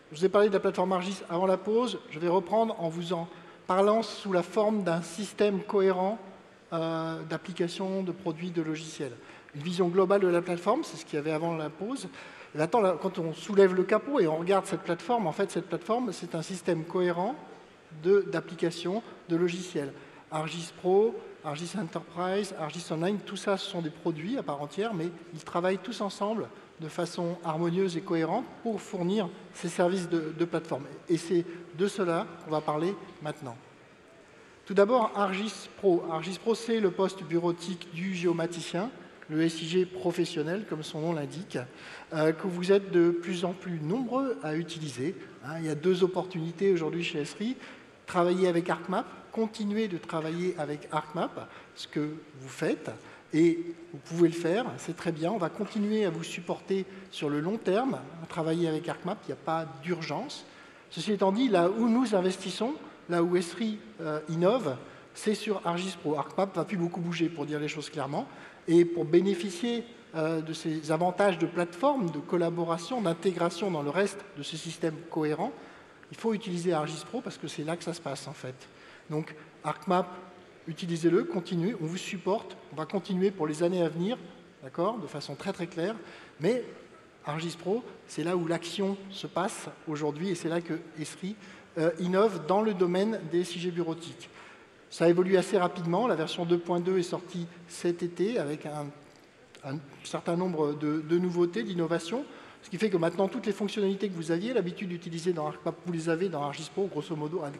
Je vous ai parlé de la plateforme ArcGIS avant la pause. Je vais reprendre en vous en parlant sous la forme d'un système cohérent d'applications, de produits, de logiciels. Une vision globale de la plateforme, c'est ce qu'il y avait avant la pause. Et maintenant, là, quand on soulève le capot et on regarde cette plateforme, en fait, cette plateforme, c'est un système cohérent d'applications, de logiciels. ArcGIS Pro, ArcGIS Enterprise, ArcGIS Online, tout ça, ce sont des produits à part entière, mais ils travaillent tous ensemble de façon harmonieuse et cohérente pour fournir ces services de plateforme. Et c'est de cela qu'on va parler maintenant. Tout d'abord, ArcGIS Pro. ArcGIS Pro, c'est le poste bureautique du géomaticien, le SIG professionnel, comme son nom l'indique, que vous êtes de plus en plus nombreux à utiliser. Il y a deux opportunités aujourd'hui chez Esri. Travailler avec ArcMap, continuer de travailler avec ArcMap, ce que vous faites, et vous pouvez le faire, c'est très bien. On va continuer à vous supporter sur le long terme, à travailler avec ArcMap, il n'y a pas d'urgence. Ceci étant dit, là où nous investissons, là où Esri innove, c'est sur ArcGIS Pro. ArcMap ne va plus beaucoup bouger, pour dire les choses clairement. Et pour bénéficier de ces avantages de plateforme, de collaboration, d'intégration dans le reste de ce système cohérent, il faut utiliser ArcGIS Pro parce que c'est là que ça se passe, en fait. Donc, ArcMap, utilisez-le, continuez, on vous supporte, on va continuer pour les années à venir, d'accord, de façon très très claire. Mais ArcGIS Pro, c'est là où l'action se passe aujourd'hui et c'est là que Esri innove dans le domaine des SIG bureautiques. Ça évolue assez rapidement. La version 2.2 est sortie cet été avec un certain nombre de nouveautés, d'innovations, ce qui fait que maintenant, toutes les fonctionnalités que vous aviez l'habitude d'utiliser dans ArcMap, vous les avez dans ArcGIS Pro, grosso modo, à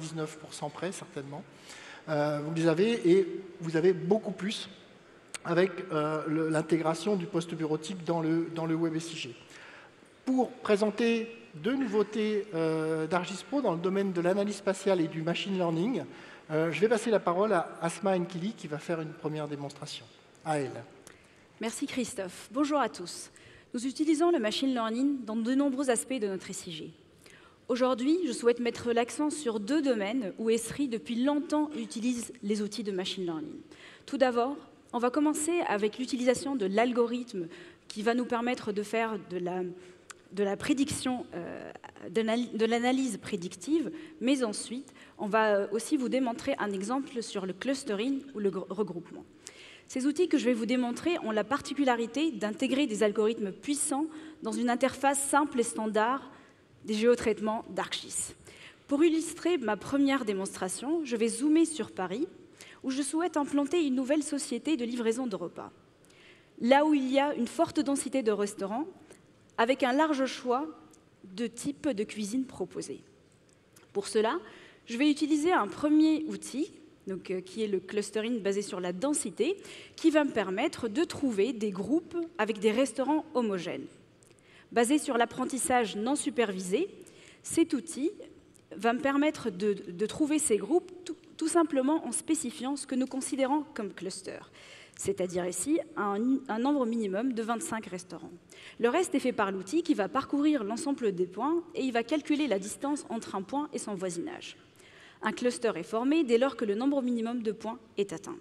99% près, certainement. Vous les avez et vous avez beaucoup plus avec l'intégration du poste bureautique dans le Web SIG. Pour présenter deux nouveautés d'ArcGIS Pro dans le domaine de l'analyse spatiale et du machine learning, je vais passer la parole à Asma Nkili qui va faire une première démonstration. À elle. Merci Christophe. Bonjour à tous. Nous utilisons le machine learning dans de nombreux aspects de notre SIG. Aujourd'hui, je souhaite mettre l'accent sur deux domaines où Esri, depuis longtemps, utilise les outils de machine learning. Tout d'abord, on va commencer avec l'utilisation de l'algorithme qui va nous permettre de faire de la prédiction, de l'analyse prédictive, mais ensuite, on va aussi vous démontrer un exemple sur le clustering ou le regroupement. Ces outils que je vais vous démontrer ont la particularité d'intégrer des algorithmes puissants dans une interface simple et standard des géotraitements d'ArcGIS. Pour illustrer ma première démonstration, je vais zoomer sur Paris, où je souhaite implanter une nouvelle société de livraison de repas. Là où il y a une forte densité de restaurants, avec un large choix de types de cuisine proposés. Pour cela, je vais utiliser un premier outil, qui est le clustering basé sur la densité, qui va me permettre de trouver des groupes avec des restaurants homogènes. Basé sur l'apprentissage non supervisé, cet outil va me permettre de trouver ces groupes tout simplement en spécifiant ce que nous considérons comme cluster, c'est-à-dire ici un nombre minimum de 25 restaurants. Le reste est fait par l'outil qui va parcourir l'ensemble des points et il va calculer la distance entre un point et son voisinage. Un cluster est formé dès lors que le nombre minimum de points est atteint.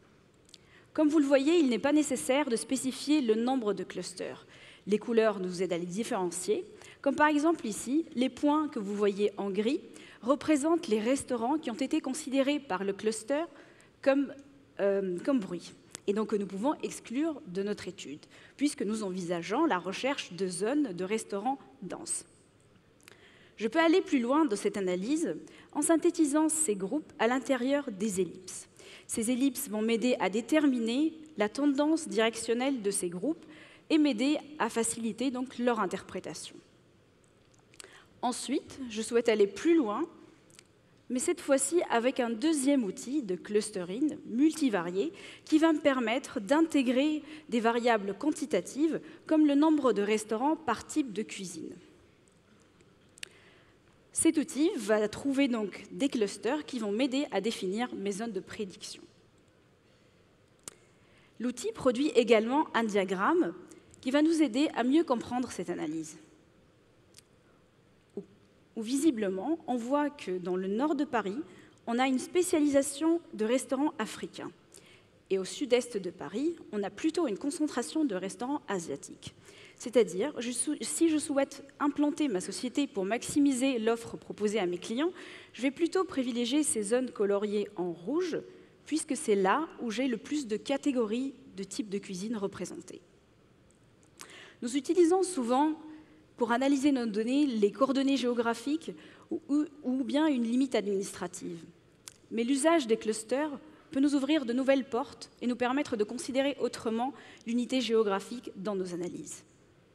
Comme vous le voyez, il n'est pas nécessaire de spécifier le nombre de clusters. Les couleurs nous aident à les différencier, comme par exemple ici, les points que vous voyez en gris représentent les restaurants qui ont été considérés par le cluster comme bruit, et donc que nous pouvons exclure de notre étude, puisque nous envisageons la recherche de zones de restaurants denses. Je peux aller plus loin dans cette analyse en synthétisant ces groupes à l'intérieur des ellipses. Ces ellipses vont m'aider à déterminer la tendance directionnelle de ces groupes et m'aider à faciliter donc leur interprétation. Ensuite, je souhaite aller plus loin, mais cette fois-ci avec un deuxième outil de clustering multivarié qui va me permettre d'intégrer des variables quantitatives comme le nombre de restaurants par type de cuisine. Cet outil va trouver donc des clusters qui vont m'aider à définir mes zones de prédiction. L'outil produit également un diagramme qui va nous aider à mieux comprendre cette analyse. Où visiblement, on voit que dans le nord de Paris, on a une spécialisation de restaurants africains. Et au sud-est de Paris, on a plutôt une concentration de restaurants asiatiques. C'est-à-dire, si je souhaite implanter ma société pour maximiser l'offre proposée à mes clients, je vais plutôt privilégier ces zones coloriées en rouge, puisque c'est là où j'ai le plus de catégories de types de cuisine représentées. Nous utilisons souvent, pour analyser nos données, les coordonnées géographiques ou bien une limite administrative. Mais l'usage des clusters peut nous ouvrir de nouvelles portes et nous permettre de considérer autrement l'unité géographique dans nos analyses.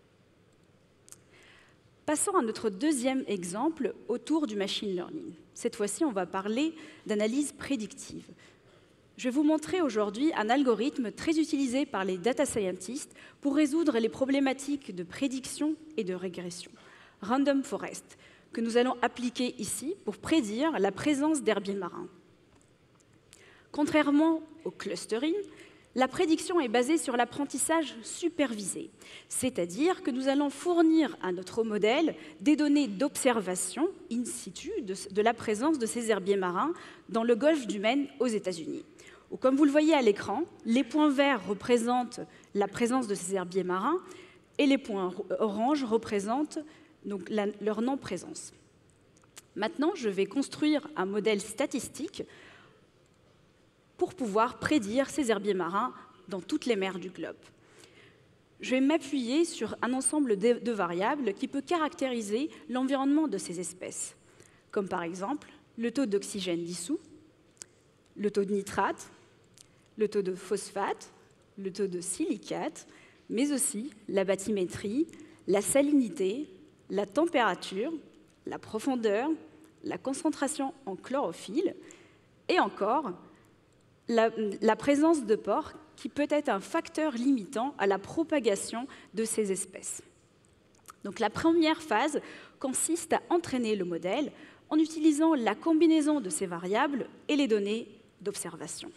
Passons à notre deuxième exemple autour du machine learning. Cette fois-ci, on va parler d'analyse prédictive. Je vais vous montrer aujourd'hui un algorithme très utilisé par les data scientists pour résoudre les problématiques de prédiction et de régression, Random Forest, que nous allons appliquer ici pour prédire la présence d'herbiers marins. Contrairement au clustering, la prédiction est basée sur l'apprentissage supervisé, c'est-à-dire que nous allons fournir à notre modèle des données d'observation in situ de la présence de ces herbiers marins dans le golfe du Maine aux États-Unis. Comme vous le voyez à l'écran, les points verts représentent la présence de ces herbiers marins et les points oranges représentent donc leur non-présence. Maintenant, je vais construire un modèle statistique pour pouvoir prédire ces herbiers marins dans toutes les mers du globe. Je vais m'appuyer sur un ensemble de variables qui peut caractériser l'environnement de ces espèces, comme par exemple le taux d'oxygène dissous, le taux de nitrate, le taux de phosphate, le taux de silicate, mais aussi la bathymétrie, la salinité, la température, la profondeur, la concentration en chlorophylle et encore la présence de pores qui peut être un facteur limitant à la propagation de ces espèces. Donc la première phase consiste à entraîner le modèle en utilisant la combinaison de ces variables et les données d'observation.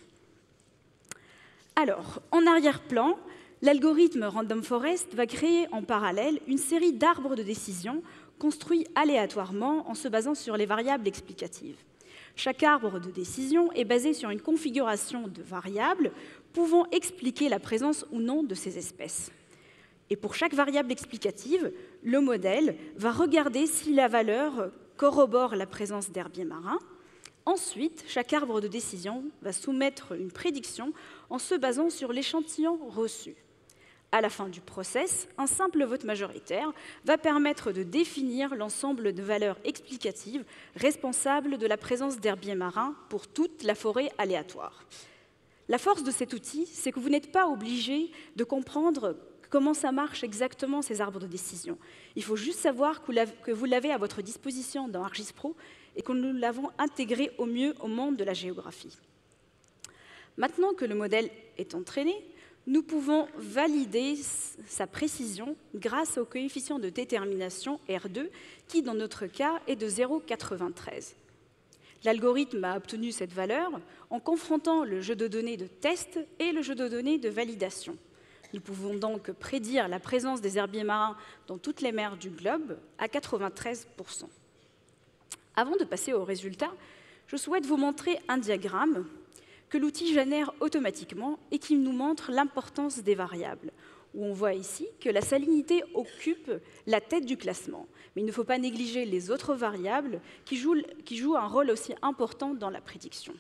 Alors, en arrière-plan, l'algorithme Random Forest va créer en parallèle une série d'arbres de décision construits aléatoirement en se basant sur les variables explicatives. Chaque arbre de décision est basé sur une configuration de variables pouvant expliquer la présence ou non de ces espèces. Et pour chaque variable explicative, le modèle va regarder si la valeur corrobore la présence d'herbiers marins. Ensuite, chaque arbre de décision va soumettre une prédiction en se basant sur l'échantillon reçu. À la fin du process, un simple vote majoritaire va permettre de définir l'ensemble de valeurs explicatives responsables de la présence d'herbiers marins pour toute la forêt aléatoire. La force de cet outil, c'est que vous n'êtes pas obligé de comprendre comment ça marche exactement ces arbres de décision. Il faut juste savoir que vous l'avez à votre disposition dans ArcGIS Pro et que nous l'avons intégré au mieux au monde de la géographie. Maintenant que le modèle est entraîné, nous pouvons valider sa précision grâce au coefficient de détermination R2, qui, dans notre cas, est de 0,93. L'algorithme a obtenu cette valeur en confrontant le jeu de données de test et le jeu de données de validation. Nous pouvons donc prédire la présence des herbiers marins dans toutes les mers du globe à 93%. Avant de passer aux résultats, je souhaite vous montrer un diagramme que l'outil génère automatiquement et qui nous montre l'importance des variables, où on voit ici que la salinité occupe la tête du classement. Mais il ne faut pas négliger les autres variables qui jouent un rôle aussi important dans la prédiction.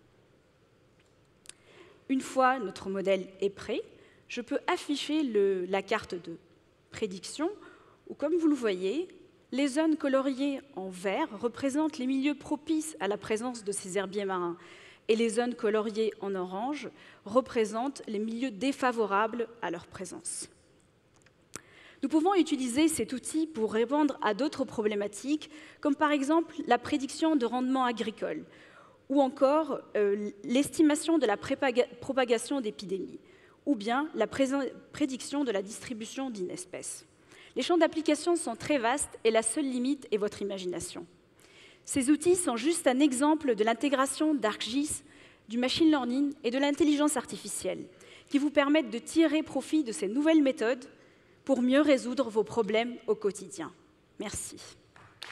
Une fois notre modèle est prêt, je peux afficher la carte de prédiction, où, comme vous le voyez, les zones coloriées en vert représentent les milieux propices à la présence de ces herbiers marins, et les zones coloriées en orange représentent les milieux défavorables à leur présence. Nous pouvons utiliser cet outil pour répondre à d'autres problématiques, comme par exemple la prédiction de rendement agricole, ou encore l'estimation de la propagation d'épidémies, ou bien la prédiction de la distribution d'une espèce. Les champs d'application sont très vastes et la seule limite est votre imagination. Ces outils sont juste un exemple de l'intégration d'ArcGIS, du machine learning et de l'intelligence artificielle, qui vous permettent de tirer profit de ces nouvelles méthodes pour mieux résoudre vos problèmes au quotidien. Merci.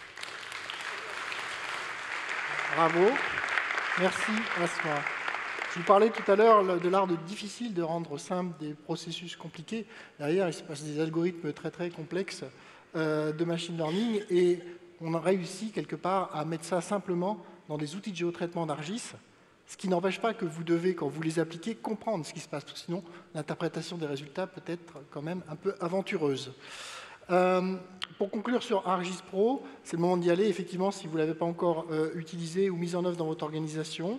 Bravo. Merci, Asma. Je vous parlais tout à l'heure de l'art difficile de rendre simple des processus compliqués. Derrière, il se passe des algorithmes très très complexes de machine learning et on a réussi quelque part à mettre ça simplement dans des outils de géotraitement d'ArcGIS, ce qui n'empêche pas que vous devez, quand vous les appliquez, comprendre ce qui se passe, parce que sinon l'interprétation des résultats peut être quand même un peu aventureuse. Pour conclure sur ArcGIS Pro, c'est le moment d'y aller. Effectivement, si vous ne l'avez pas encore utilisé ou mis en œuvre dans votre organisation,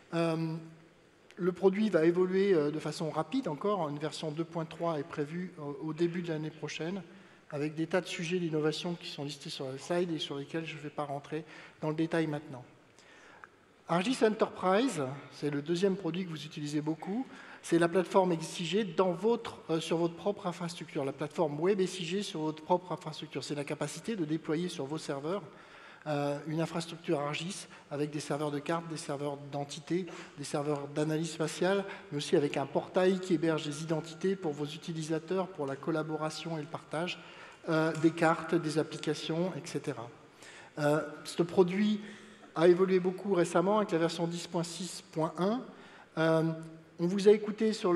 le produit va évoluer de façon rapide encore. Une version 2.3 est prévue au début de l'année prochaine, avec des tas de sujets d'innovation qui sont listés sur la slide et sur lesquels je ne vais pas rentrer dans le détail maintenant. ArcGIS Enterprise, c'est le deuxième produit que vous utilisez beaucoup. C'est la plateforme SIG sur votre propre infrastructure, la plateforme web SIG sur votre propre infrastructure. C'est la capacité de déployer sur vos serveurs une infrastructure ArcGIS avec des serveurs de cartes, des serveurs d'entités, des serveurs d'analyse spatiale, mais aussi avec un portail qui héberge des identités pour vos utilisateurs, pour la collaboration et le partage, des cartes, des applications, etc. Ce produit a évolué beaucoup récemment avec la version 10.6.1. On vous a écouté sur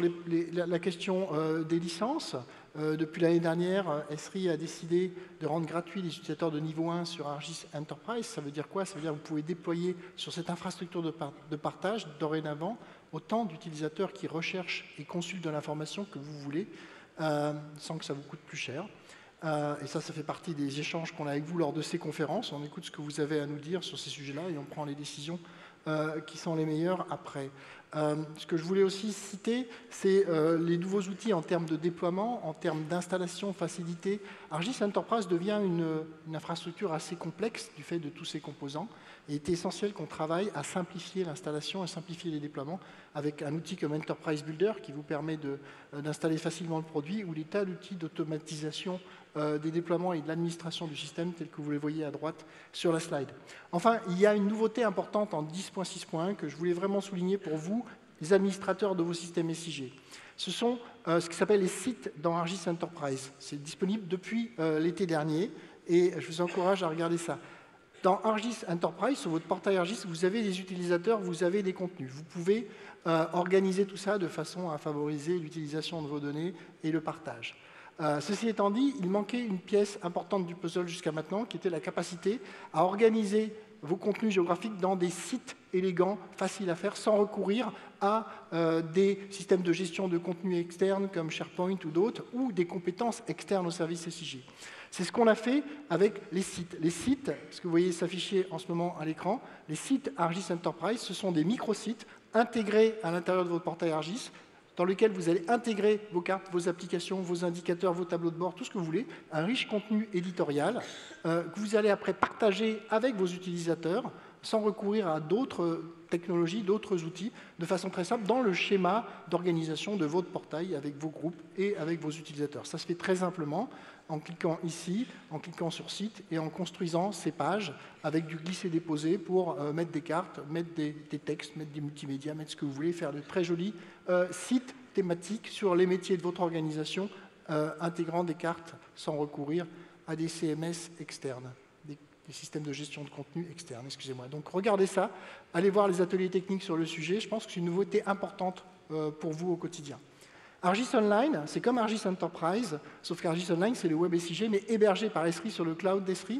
la question des licences. Depuis l'année dernière, Esri a décidé de rendre gratuit les utilisateurs de niveau 1 sur ArcGIS Enterprise. Ça veut dire quoi? Ça veut dire que vous pouvez déployer sur cette infrastructure de partage, dorénavant, autant d'utilisateurs qui recherchent et consultent de l'information que vous voulez, sans que ça vous coûte plus cher. Et ça fait partie des échanges qu'on a avec vous lors de ces conférences. On écoute ce que vous avez à nous dire sur ces sujets-là et on prend les décisions qui sont les meilleures après. Ce que je voulais aussi citer, c'est les nouveaux outils en termes de déploiement, en termes d'installation, facilité. ArcGIS Enterprise devient une infrastructure assez complexe du fait de tous ses composants. Et il est essentiel qu'on travaille à simplifier l'installation et simplifier les déploiements avec un outil comme Enterprise Builder qui vous permet d'installer facilement le produit ou des tas d'outils d'automatisation des déploiements et de l'administration du système tel que vous les voyez à droite sur la slide. Enfin, il y a une nouveauté importante en 10.6.1 que je voulais vraiment souligner pour vous, les administrateurs de vos systèmes SIG. Ce sont ce qui s'appelle les sites dans ArcGIS Enterprise. C'est disponible depuis l'été dernier et je vous encourage à regarder ça. Dans ArcGIS Enterprise, sur votre portail ArcGIS, vous avez des utilisateurs, vous avez des contenus. Vous pouvez organiser tout ça de façon à favoriser l'utilisation de vos données et le partage. Ceci étant dit, il manquait une pièce importante du puzzle jusqu'à maintenant, qui était la capacité à organiser vos contenus géographiques dans des sites élégants, faciles à faire, sans recourir à des systèmes de gestion de contenu externes comme SharePoint ou d'autres, ou des compétences externes au service SIG. C'est ce qu'on a fait avec les sites. Les sites, ce que vous voyez s'afficher en ce moment à l'écran, les sites ArcGIS Enterprise, ce sont des micro-sites intégrés à l'intérieur de votre portail ArcGIS, dans lequel vous allez intégrer vos cartes, vos applications, vos indicateurs, vos tableaux de bord, tout ce que vous voulez, un riche contenu éditorial que vous allez après partager avec vos utilisateurs sans recourir à d'autres technologies, d'autres outils, de façon très simple, dans le schéma d'organisation de votre portail avec vos groupes et avec vos utilisateurs. Ça se fait très simplement en cliquant ici, en cliquant sur site et en construisant ces pages avec du glisser-déposer pour mettre des cartes, mettre des textes, mettre des multimédias, mettre ce que vous voulez, faire de très jolis sites thématiques sur les métiers de votre organisation, intégrant des cartes sans recourir à des CMS externes, des systèmes de gestion de contenu externes, excusez-moi. Donc regardez ça, allez voir les ateliers techniques sur le sujet, je pense que c'est une nouveauté importante pour vous au quotidien. ArcGIS Online, c'est comme ArcGIS Enterprise, sauf qu'ArcGIS Online, c'est le web SIG, mais hébergé par Esri sur le cloud d'Esri,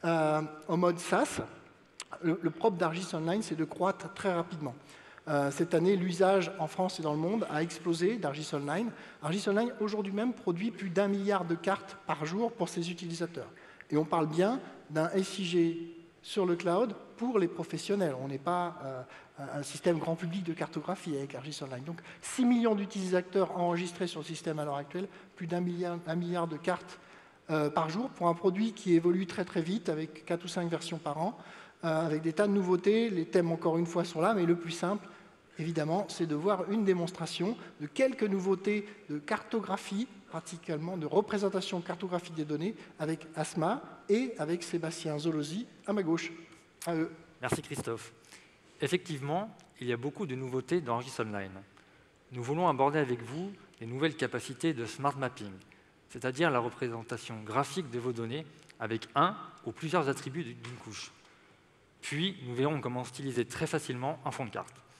en mode SaaS. Le propre d'ArcGIS Online, c'est de croître très rapidement. Cette année, l'usage en France et dans le monde a explosé d'ArcGIS Online. ArcGIS Online, aujourd'hui même, produit plus d'1 milliard de cartes par jour pour ses utilisateurs. Et on parle bien d'un SIG sur le cloud pour les professionnels. On n'est pas un système grand public de cartographie avec ArcGIS Online. Donc 6 millions d'utilisateurs enregistrés sur le système à l'heure actuelle, plus d'1 milliard de cartes par jour pour un produit qui évolue très très vite avec 4 ou 5 versions par an, avec des tas de nouveautés. Les thèmes, encore une fois, sont là, mais le plus simple, évidemment, c'est de voir une démonstration de quelques nouveautés de cartographie, pratiquement de représentation cartographique des données, avec Asma et avec Sébastien Zolosi à ma gauche. À eux. Merci Christophe. Effectivement, il y a beaucoup de nouveautés dans ArcGIS Online. Nous voulons aborder avec vous les nouvelles capacités de Smart Mapping, c'est-à-dire la représentation graphique de vos données avec un ou plusieurs attributs d'une couche. Puis, nous verrons comment styliser très facilement un fond de carte.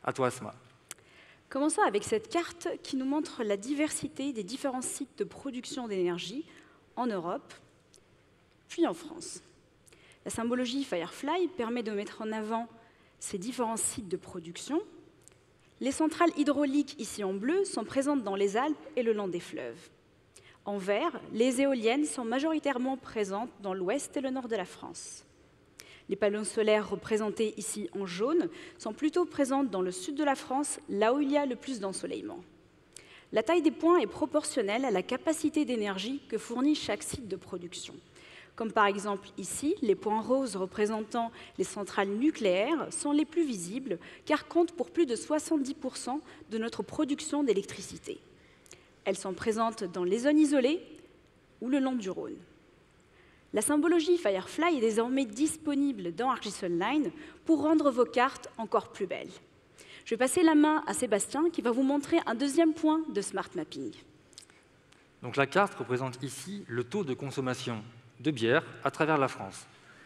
À toi, Asma. Commençons avec cette carte qui nous montre la diversité des différents sites de production d'énergie en Europe, puis en France. La symbologie Firefly permet de mettre en avant ces différents sites de production. Les centrales hydrauliques, ici en bleu, sont présentes dans les Alpes et le long des fleuves. En vert, les éoliennes sont majoritairement présentes dans l'ouest et le nord de la France. Les panneaux solaires représentés ici en jaune sont plutôt présents dans le sud de la France, là où il y a le plus d'ensoleillement. La taille des points est proportionnelle à la capacité d'énergie que fournit chaque site de production. Comme par exemple ici, les points roses représentant les centrales nucléaires sont les plus visibles car comptent pour plus de 70% de notre production d'électricité. Elles sont présentes dans les zones isolées ou le long du Rhône. La symbologie Firefly est désormais disponible dans ArcGIS Online pour rendre vos cartes encore plus belles. Je vais passer la main à Sébastien qui va vous montrer un deuxième point de Smart Mapping. Donc la carte représente ici le taux de consommation de bière à travers la France.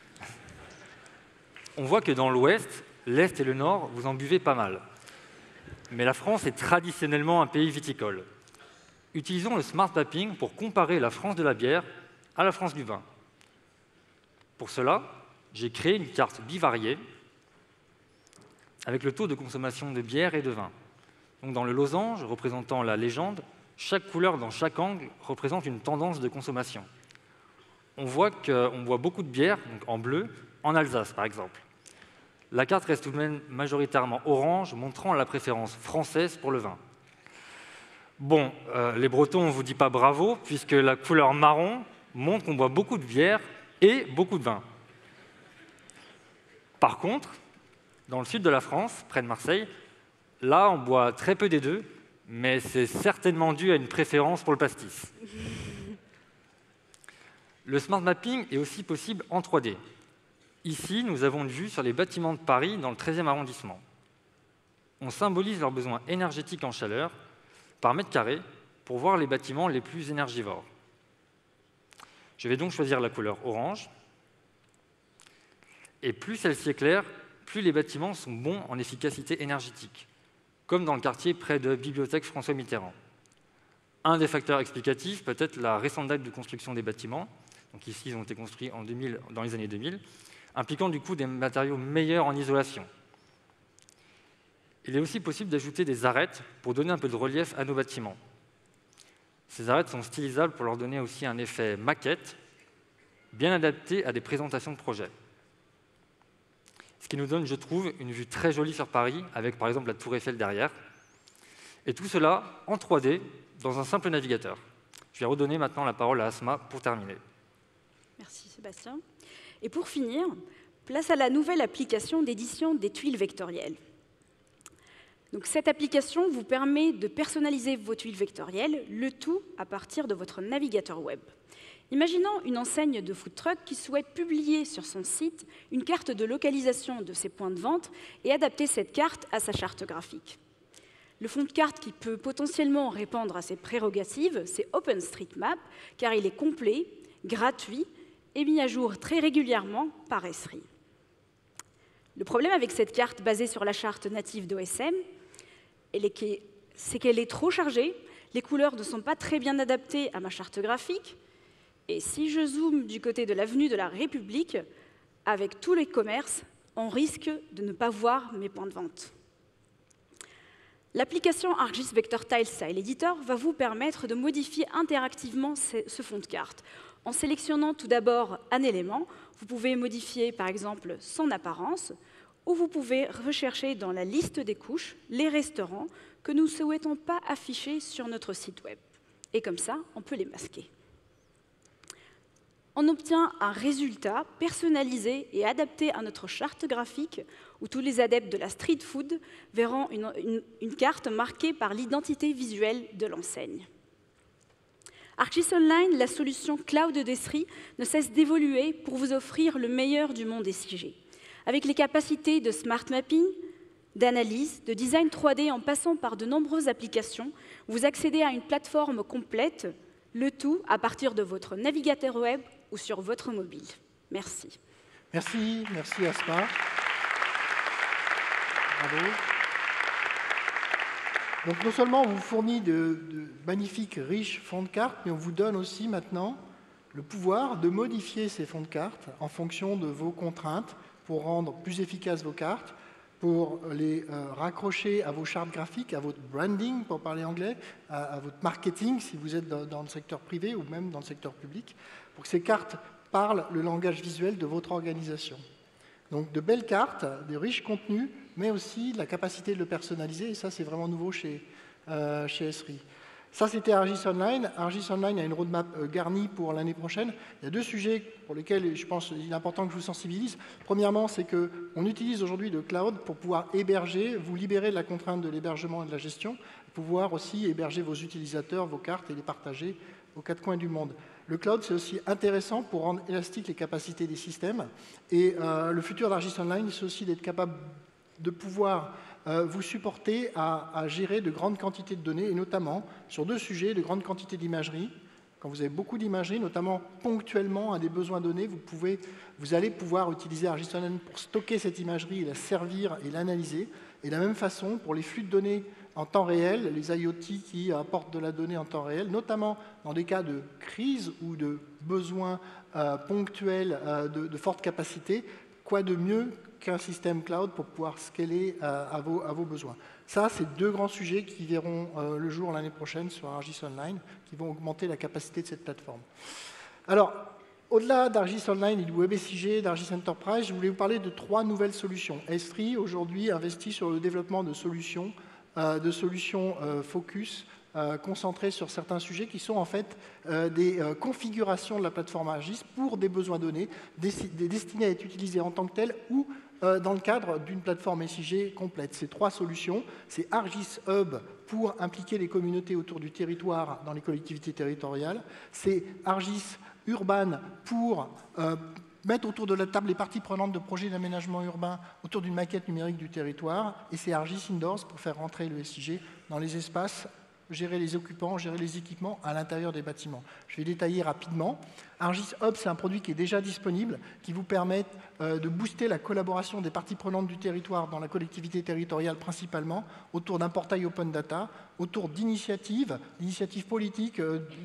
On voit que dans l'ouest, l'est et le nord, vous en buvez pas mal. Mais la France est traditionnellement un pays viticole. Utilisons le Smart Mapping pour comparer la France de la bière à la France du vin. Pour cela, j'ai créé une carte bivariée avec le taux de consommation de bière et de vin. Donc dans le losange représentant la légende, chaque couleur dans chaque angle représente une tendance de consommation. On voit qu'on boit beaucoup de bière, donc en bleu, en Alsace par exemple. La carte reste tout de même majoritairement orange, montrant la préférence française pour le vin. Bon, les Bretons, on ne vous dit pas bravo, puisque la couleur marron montre qu'on boit beaucoup de bière et beaucoup de vin. Par contre, dans le sud de la France, près de Marseille, là, on boit très peu des deux, mais c'est certainement dû à une préférence pour le pastis. Le Smart Mapping est aussi possible en 3D. Ici, nous avons une vue sur les bâtiments de Paris dans le 13e arrondissement. On symbolise leurs besoins énergétiques en chaleur par mètre carré pour voir les bâtiments les plus énergivores. Je vais donc choisir la couleur orange. Et plus celle-ci est claire, plus les bâtiments sont bons en efficacité énergétique, comme dans le quartier près de Bibliothèque François Mitterrand. Un des facteurs explicatifs peut être la récente date de construction des bâtiments. Donc ici, ils ont été construits dans les années 2000, impliquant du coup des matériaux meilleurs en isolation. Il est aussi possible d'ajouter des arêtes pour donner un peu de relief à nos bâtiments. Ces arêtes sont stylisables pour leur donner aussi un effet maquette, bien adapté à des présentations de projets. Ce qui nous donne, je trouve, une vue très jolie sur Paris, avec par exemple la Tour Eiffel derrière. Et tout cela en 3D, dans un simple navigateur. Je vais redonner maintenant la parole à Asma pour terminer. Merci Sébastien. Et pour finir, place à la nouvelle application d'édition des tuiles vectorielles. Donc, cette application vous permet de personnaliser vos tuiles vectorielles, le tout à partir de votre navigateur web. Imaginons une enseigne de food truck qui souhaite publier sur son site une carte de localisation de ses points de vente et adapter cette carte à sa charte graphique. Le fond de carte qui peut potentiellement répondre à ces prérogatives, c'est OpenStreetMap, car il est complet, gratuit et mis à jour très régulièrement par Esri. Le problème avec cette carte basée sur la charte native d'OSM, c'est qu'elle est trop chargée, les couleurs ne sont pas très bien adaptées à ma charte graphique, et si je zoome du côté de l'avenue de la République, avec tous les commerces, on risque de ne pas voir mes points de vente. L'application ArcGIS Vector Tile Style Editor va vous permettre de modifier interactivement ce fond de carte. En sélectionnant tout d'abord un élément, vous pouvez modifier par exemple son apparence, ou vous pouvez rechercher dans la liste des couches les restaurants que nous ne souhaitons pas afficher sur notre site web. Et comme ça, on peut les masquer. On obtient un résultat personnalisé et adapté à notre charte graphique, où tous les adeptes de la street food verront une carte marquée par l'identité visuelle de l'enseigne. ArcGIS Online, la solution cloud d'Esri, ne cesse d'évoluer pour vous offrir le meilleur du monde SIG. Avec les capacités de smart mapping, d'analyse, de design 3D en passant par de nombreuses applications, vous accédez à une plateforme complète, le tout à partir de votre navigateur web ou sur votre mobile. Merci. Merci, merci Asma. Bravo. Alors, Donc non seulement on vous fournit de magnifiques, riches fonds de cartes, mais on vous donne aussi maintenant le pouvoir de modifier ces fonds de cartes en fonction de vos contraintes pour rendre plus efficaces vos cartes, pour les raccrocher à vos chartes graphiques, à votre branding, pour parler anglais, à votre marketing, si vous êtes dans le secteur privé ou même dans le secteur public, pour que ces cartes parlent le langage visuel de votre organisation. Donc de belles cartes, de riches contenus, mais aussi de la capacité de le personnaliser, et ça c'est vraiment nouveau chez Esri. Ça c'était Argis Online. Argis Online a une roadmap garnie pour l'année prochaine. Il y a deux sujets pour lesquels je pense qu'il est important que je vous sensibilise. Premièrement, c'est qu'on utilise aujourd'hui le cloud pour pouvoir héberger, vous libérer de la contrainte de l'hébergement et de la gestion, pouvoir aussi héberger vos utilisateurs, vos cartes et les partager aux quatre coins du monde. Le cloud, c'est aussi intéressant pour rendre élastiques les capacités des systèmes. Et le futur d'Argis Online, c'est aussi d'être capable de pouvoir vous supporter à gérer de grandes quantités de données, et notamment sur deux sujets, de grandes quantités d'imagerie. Quand vous avez beaucoup d'imagerie, notamment ponctuellement à des besoins donnés, vous allez pouvoir utiliser Argis Online pour stocker cette imagerie et la servir et l'analyser. Et de la même façon, pour les flux de données en temps réel, les IoT qui apportent de la donnée en temps réel, notamment dans des cas de crise ou de besoins ponctuels de forte capacité, quoi de mieux qu'un système cloud pour pouvoir scaler à vos besoins. Ça, c'est deux grands sujets qui verront le jour l'année prochaine sur Argis Online, qui vont augmenter la capacité de cette plateforme. Alors, au-delà d'Argis Online et du WebSIG, d'Argis Enterprise, je voulais vous parler de trois nouvelles solutions. Esri, aujourd'hui, investit sur le développement de solutions focus, concentrées sur certains sujets qui sont en fait des configurations de la plateforme Argis pour des besoins donnés, destinés à être utilisés en tant que tels ou dans le cadre d'une plateforme SIG complète. Ces trois solutions, c'est Argis Hub pour impliquer les communautés autour du territoire dans les collectivités territoriales, c'est Argis Urban pour mettre autour de la table les parties prenantes de projets d'aménagement urbain autour d'une maquette numérique du territoire, et c'est Argis Indoors pour faire rentrer le SIG dans les espaces, gérer les occupants, gérer les équipements à l'intérieur des bâtiments. Je vais détailler rapidement. Argis Hub, c'est un produit qui est déjà disponible, qui vous permet de booster la collaboration des parties prenantes du territoire dans la collectivité territoriale principalement, autour d'un portail open data, autour d'initiatives politiques,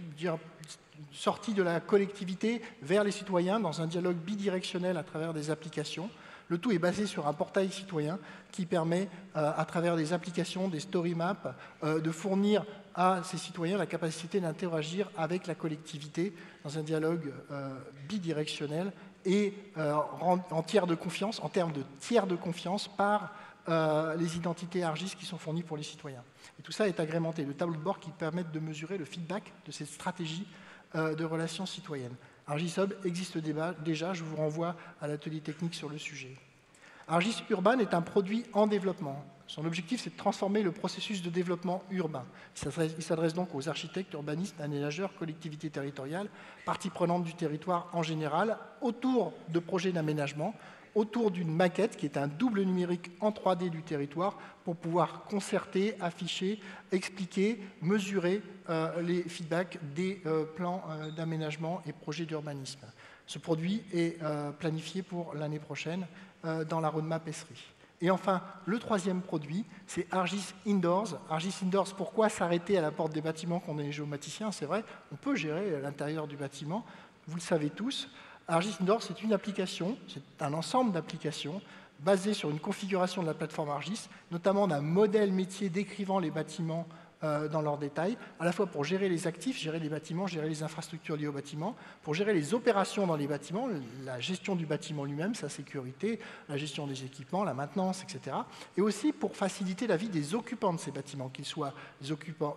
sorties de la collectivité vers les citoyens dans un dialogue bidirectionnel à travers des applications. Le tout est basé sur un portail citoyen qui permet, à travers des applications, des story maps, de fournir à ces citoyens la capacité d'interagir avec la collectivité dans un dialogue bidirectionnel et en tiers de confiance, en termes de tiers de confiance par les identités Argis qui sont fournies pour les citoyens. Et tout ça est agrémenté de tableaux de bord qui permettent de mesurer le feedback de cette stratégie de relations citoyennes. Argis Hub existe déjà, je vous renvoie à l'atelier technique sur le sujet. Argis Urban est un produit en développement. Son objectif, c'est de transformer le processus de développement urbain. Il s'adresse donc aux architectes, urbanistes, aménageurs, collectivités territoriales, parties prenantes du territoire en général, autour de projets d'aménagement, autour d'une maquette qui est un double numérique en 3D du territoire pour pouvoir concerter, afficher, expliquer, mesurer les feedbacks des plans d'aménagement et projets d'urbanisme. Ce produit est planifié pour l'année prochaine dans la roadmap Esri. Et enfin, le troisième produit, c'est Argis Indoors. Argis Indoors, pourquoi s'arrêter à la porte des bâtiments quand on est géomaticien? C'est vrai, on peut gérer l'intérieur du bâtiment, vous le savez tous. Argis Indoors, c'est une application, c'est un ensemble d'applications basées sur une configuration de la plateforme Argis, notamment d'un modèle métier décrivant les bâtiments dans leurs détails, à la fois pour gérer les actifs, gérer les bâtiments, gérer les infrastructures liées au bâtiment, pour gérer les opérations dans les bâtiments, la gestion du bâtiment lui-même, sa sécurité, la gestion des équipements, la maintenance, etc. Et aussi pour faciliter la vie des occupants de ces bâtiments, qu'ils soient des occupants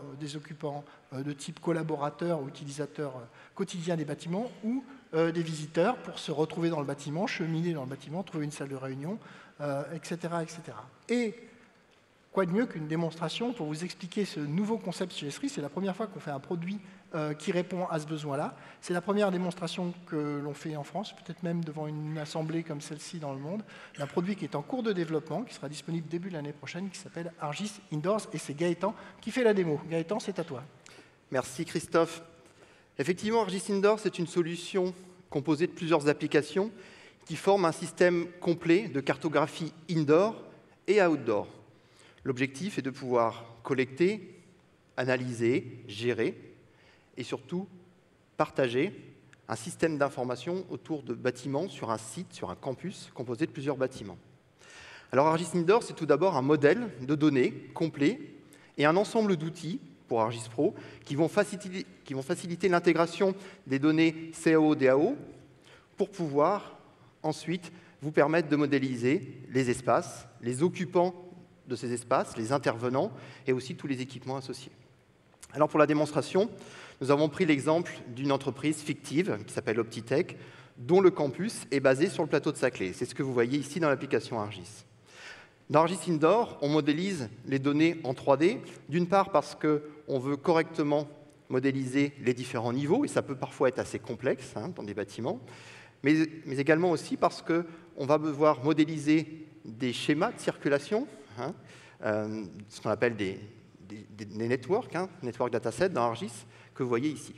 de type collaborateurs ou utilisateurs quotidiens des bâtiments ou des visiteurs pour se retrouver dans le bâtiment, cheminer dans le bâtiment, trouver une salle de réunion, etc., etc. Et quoi de mieux qu'une démonstration pour vous expliquer ce nouveau concept chez Esri? C'est la première fois qu'on fait un produit qui répond à ce besoin-là. C'est la première démonstration que l'on fait en France, peut-être même devant une assemblée comme celle-ci dans le monde, d'un produit qui est en cours de développement, qui sera disponible début de l'année prochaine, qui s'appelle Argis Indoors, et c'est Gaëtan qui fait la démo. Gaëtan, c'est à toi. Merci Christophe. Effectivement, Argis Indoors, c'est une solution composée de plusieurs applications qui forment un système complet de cartographie indoor et outdoor. L'objectif est de pouvoir collecter, analyser, gérer et surtout partager un système d'information autour de bâtiments sur un site, sur un campus composé de plusieurs bâtiments. Alors ArcGIS Indoor, c'est tout d'abord un modèle de données complet et un ensemble d'outils pour ArcGIS Pro qui vont faciliter l'intégration des données CAO, DAO pour pouvoir ensuite vous permettre de modéliser les espaces, les occupants de ces espaces, les intervenants et aussi tous les équipements associés. Alors pour la démonstration, nous avons pris l'exemple d'une entreprise fictive qui s'appelle Optitech, dont le campus est basé sur le plateau de Saclay. C'est ce que vous voyez ici dans l'application ArcGIS. Dans ArcGIS Indoor, on modélise les données en 3D, d'une part parce qu'on veut correctement modéliser les différents niveaux, et ça peut parfois être assez complexe dans des bâtiments, mais également aussi parce qu'on va devoir modéliser des schémas de circulation, ce qu'on appelle des networks, network datasets dans ArcGIS, que vous voyez ici.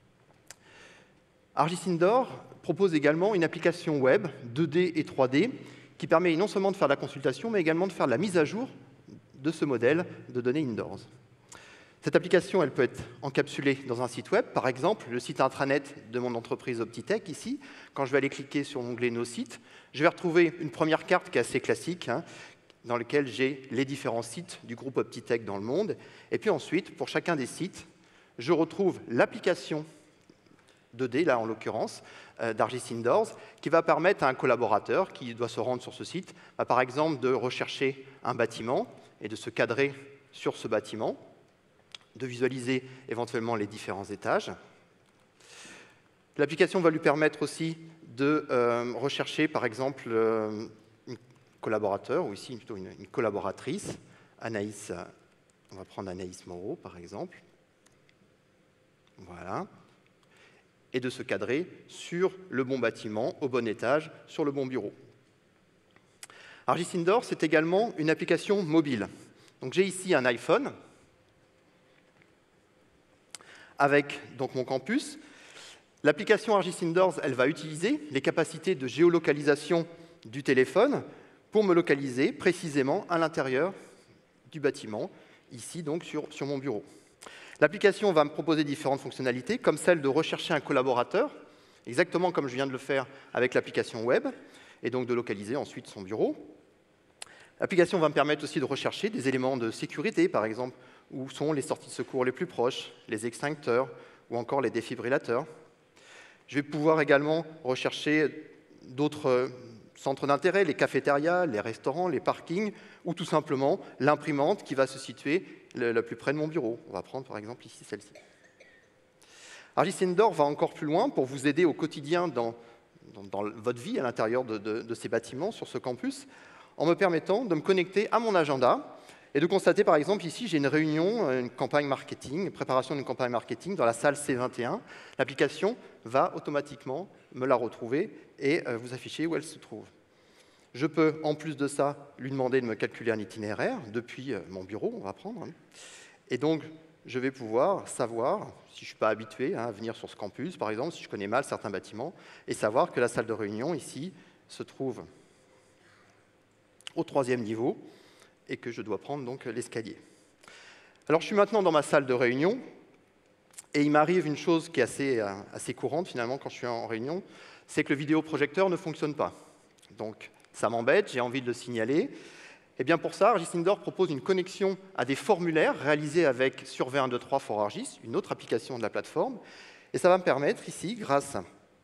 ArcGIS Indoor propose également une application web 2D et 3D qui permet non seulement de faire de la consultation, mais également de faire de la mise à jour de ce modèle de données indoors. Cette application, elle peut être encapsulée dans un site web, par exemple le site intranet de mon entreprise Optitech, ici. Quand je vais aller cliquer sur l'onglet « Nos sites », je vais retrouver une première carte qui est assez classique, dans laquelle j'ai les différents sites du groupe Optitech dans le monde. Et puis ensuite, pour chacun des sites, je retrouve l'application 2D, là en l'occurrence, d'ArcGIS Indoors, qui va permettre à un collaborateur qui doit se rendre sur ce site, par exemple, de rechercher un bâtiment et de se cadrer sur ce bâtiment, de visualiser éventuellement les différents étages. L'application va lui permettre aussi de rechercher, par exemple, un collaborateur, ou ici plutôt une collaboratrice, Anaïs, on va prendre Anaïs Moreau, par exemple. Voilà. Et de se cadrer sur le bon bâtiment, au bon étage, sur le bon bureau. ArcGIS Indoor, c'est également une application mobile. Donc j'ai ici un iPhone avec donc mon campus. L'application ArcGIS Indoors, elle va utiliser les capacités de géolocalisation du téléphone pour me localiser précisément à l'intérieur du bâtiment, ici donc sur mon bureau. L'application va me proposer différentes fonctionnalités, comme celle de rechercher un collaborateur, exactement comme je viens de le faire avec l'application web, et donc de localiser ensuite son bureau. L'application va me permettre aussi de rechercher des éléments de sécurité, par exemple, où sont les sorties de secours les plus proches, les extincteurs ou encore les défibrillateurs. Je vais pouvoir également rechercher d'autres centres d'intérêt, les cafétérias, les restaurants, les parkings, ou tout simplement l'imprimante qui va se situer le plus près de mon bureau. On va prendre par exemple ici celle-ci. ArcGIS Indoor va encore plus loin pour vous aider au quotidien dans votre vie à l'intérieur de ces bâtiments, sur ce campus, en me permettant de me connecter à mon agenda et de constater par exemple ici, j'ai une réunion, une campagne marketing, une préparation d'une campagne marketing dans la salle C21. L'application va automatiquement me la retrouver et vous afficher où elle se trouve. Je peux, en plus de ça, lui demander de me calculer un itinéraire depuis mon bureau, on va prendre. Et donc, je vais pouvoir savoir, si je ne suis pas habitué à venir sur ce campus, par exemple, si je connais mal certains bâtiments, et savoir que la salle de réunion, ici, se trouve au 3e niveau, et que je dois prendre donc l'escalier. Alors, je suis maintenant dans ma salle de réunion, et il m'arrive une chose qui est assez courante, finalement, quand je suis en réunion, c'est que le vidéoprojecteur ne fonctionne pas. Donc, ça m'embête, j'ai envie de le signaler. Et bien pour ça, ArcGIS Indoor propose une connexion à des formulaires réalisés avec Survey 123 for ArcGIS, une autre application de la plateforme. Et ça va me permettre ici, grâce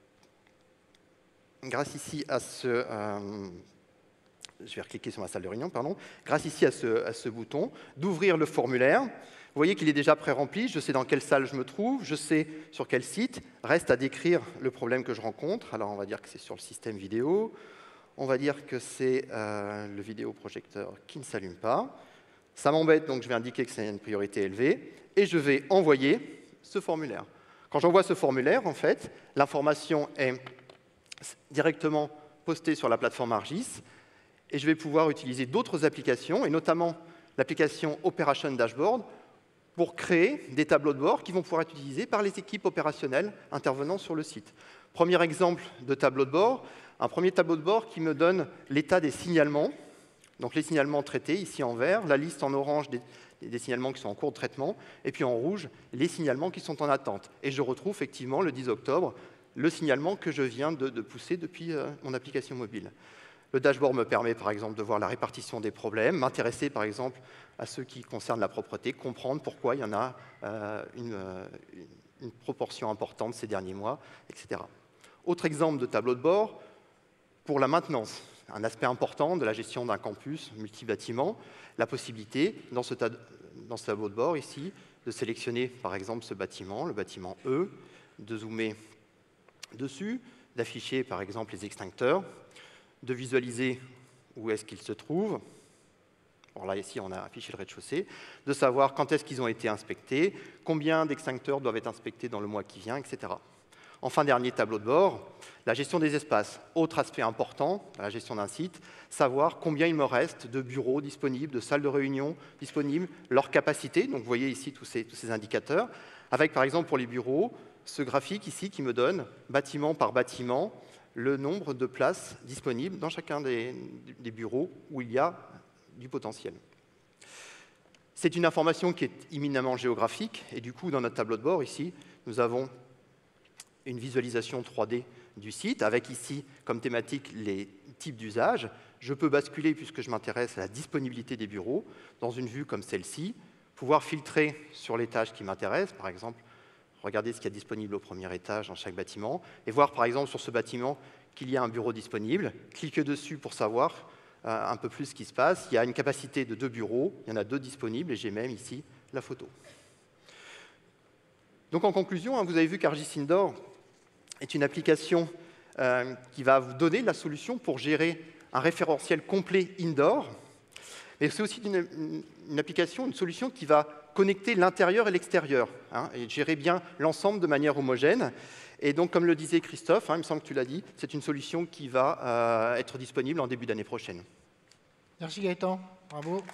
ici à ce... je vais recliquer sur ma salle de réunion, pardon. Grâce ici à ce bouton, d'ouvrir le formulaire. Vous voyez qu'il est déjà pré-rempli, je sais dans quelle salle je me trouve, je sais sur quel site. Reste à décrire le problème que je rencontre. Alors on va dire que c'est sur le système vidéo. On va dire que c'est le vidéoprojecteur qui ne s'allume pas. Ça m'embête, donc je vais indiquer que c'est une priorité élevée. Et je vais envoyer ce formulaire. Quand j'envoie ce formulaire, en fait, l'information est directement postée sur la plateforme ArcGIS. Et je vais pouvoir utiliser d'autres applications, et notamment l'application Operation Dashboard, pour créer des tableaux de bord qui vont pouvoir être utilisés par les équipes opérationnelles intervenant sur le site. Premier exemple de tableau de bord, un premier tableau de bord qui me donne l'état des signalements Donc les signalements traités, ici en vert, la liste en orange des signalements qui sont en cours de traitement, et puis en rouge, les signalements qui sont en attente. Et je retrouve effectivement le 10 octobre le signalement que je viens de pousser depuis mon application mobile. Le dashboard me permet par exemple de voir la répartition des problèmes, m'intéresser par exemple à ceux qui concernent la propreté, comprendre pourquoi il y en a une proportion importante ces derniers mois, etc. Autre exemple de tableau de bord, pour la maintenance, un aspect important de la gestion d'un campus multibâtiment, la possibilité, dans ce tableau de bord ici, de sélectionner par exemple ce bâtiment, le bâtiment E, de zoomer dessus, d'afficher par exemple les extincteurs, de visualiser où est-ce qu'ils se trouvent. Bon, là, ici, on a affiché le rez-de-chaussée, de savoir quand est-ce qu'ils ont été inspectés, combien d'extincteurs doivent être inspectés dans le mois qui vient, etc. Enfin, dernier tableau de bord, la gestion des espaces. Autre aspect important à la gestion d'un site, savoir combien il me reste de bureaux disponibles, de salles de réunion disponibles, leur capacité. Donc, vous voyez ici tous ces indicateurs, avec par exemple pour les bureaux, ce graphique ici qui me donne, bâtiment par bâtiment, le nombre de places disponibles dans chacun des bureaux où il y a du potentiel. C'est une information qui est éminemment géographique, et du coup, dans notre tableau de bord, ici, nous avons une visualisation 3D du site, avec ici, comme thématique, les types d'usages. Je peux basculer, puisque je m'intéresse à la disponibilité des bureaux, dans une vue comme celle-ci, pouvoir filtrer sur les tâches qui m'intéressent, par exemple, regarder ce qu'il y a disponible au premier étage dans chaque bâtiment, et voir, par exemple, sur ce bâtiment qu'il y a un bureau disponible, cliquer dessus pour savoir un peu plus ce qui se passe. Il y a une capacité de 2 bureaux, il y en a 2 disponibles, et j'ai même ici la photo. Donc en conclusion, vous avez vu qu'Argis Indoor est une application qui va vous donner la solution pour gérer un référentiel complet indoor, mais c'est aussi une application, une solution qui va connecter l'intérieur et l'extérieur, et gérer bien l'ensemble de manière homogène. Et donc, comme le disait Christophe, il me semble que tu l'as dit, c'est une solution qui va être disponible en début d'année prochaine. Merci Gaëtan, bravo.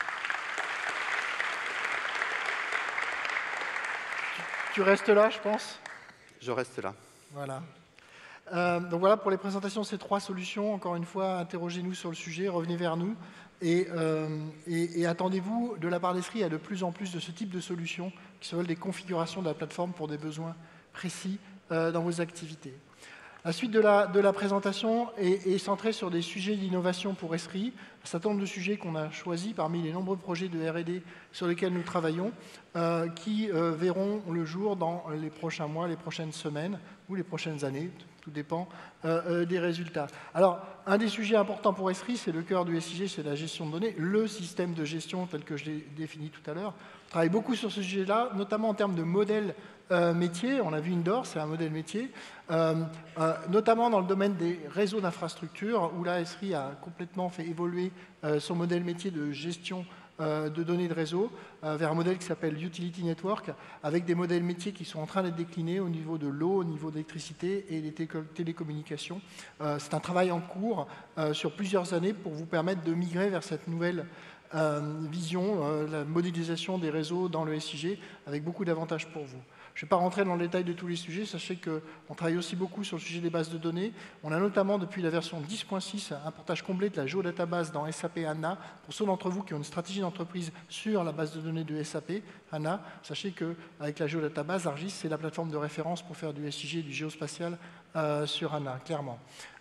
Tu restes là, je pense? Je reste là. Voilà. Donc voilà pour les présentations de ces 3 solutions. Encore une fois, interrogez-nous sur le sujet, revenez vers nous. Et attendez-vous de la part d'Esri à de plus en plus de ce type de solutions qui se veulent des configurations de la plateforme pour des besoins précis dans vos activités. La suite de la présentation est centrée sur des sujets d'innovation pour Esri, un certain nombre de sujets qu'on a choisis parmi les nombreux projets de R&D sur lesquels nous travaillons, qui verront le jour dans les prochains mois, les prochaines semaines ou les prochaines années, tout dépend des résultats. Alors, un des sujets importants pour Esri, c'est le cœur du SIG, c'est la gestion de données, le système de gestion tel que je l'ai défini tout à l'heure. On travaille beaucoup sur ce sujet-là, notamment en termes de modèle métier. On a vu Indoor, c'est un modèle métier, notamment dans le domaine des réseaux d'infrastructures, où là, Esri a complètement fait évoluer son modèle métier de gestion de données de réseau vers un modèle qui s'appelle Utility Network, avec des modèles métiers qui sont en train d'être déclinés au niveau de l'eau, au niveau de l'électricité et des télécommunications. C'est un travail en cours sur plusieurs années pour vous permettre de migrer vers cette nouvelle vision, la modélisation des réseaux dans le SIG, avec beaucoup d'avantages pour vous. Je ne vais pas rentrer dans le détail de tous les sujets, sachez qu'on travaille aussi beaucoup sur le sujet des bases de données. On a notamment, depuis la version 10.6, un portage complet de la géodatabase dans SAP HANA. Pour ceux d'entre vous qui ont une stratégie d'entreprise sur la base de données de SAP HANA, sachez qu'avec la géodatabase, Argis, c'est la plateforme de référence pour faire du SIG et du géospatial sur HANA, clairement.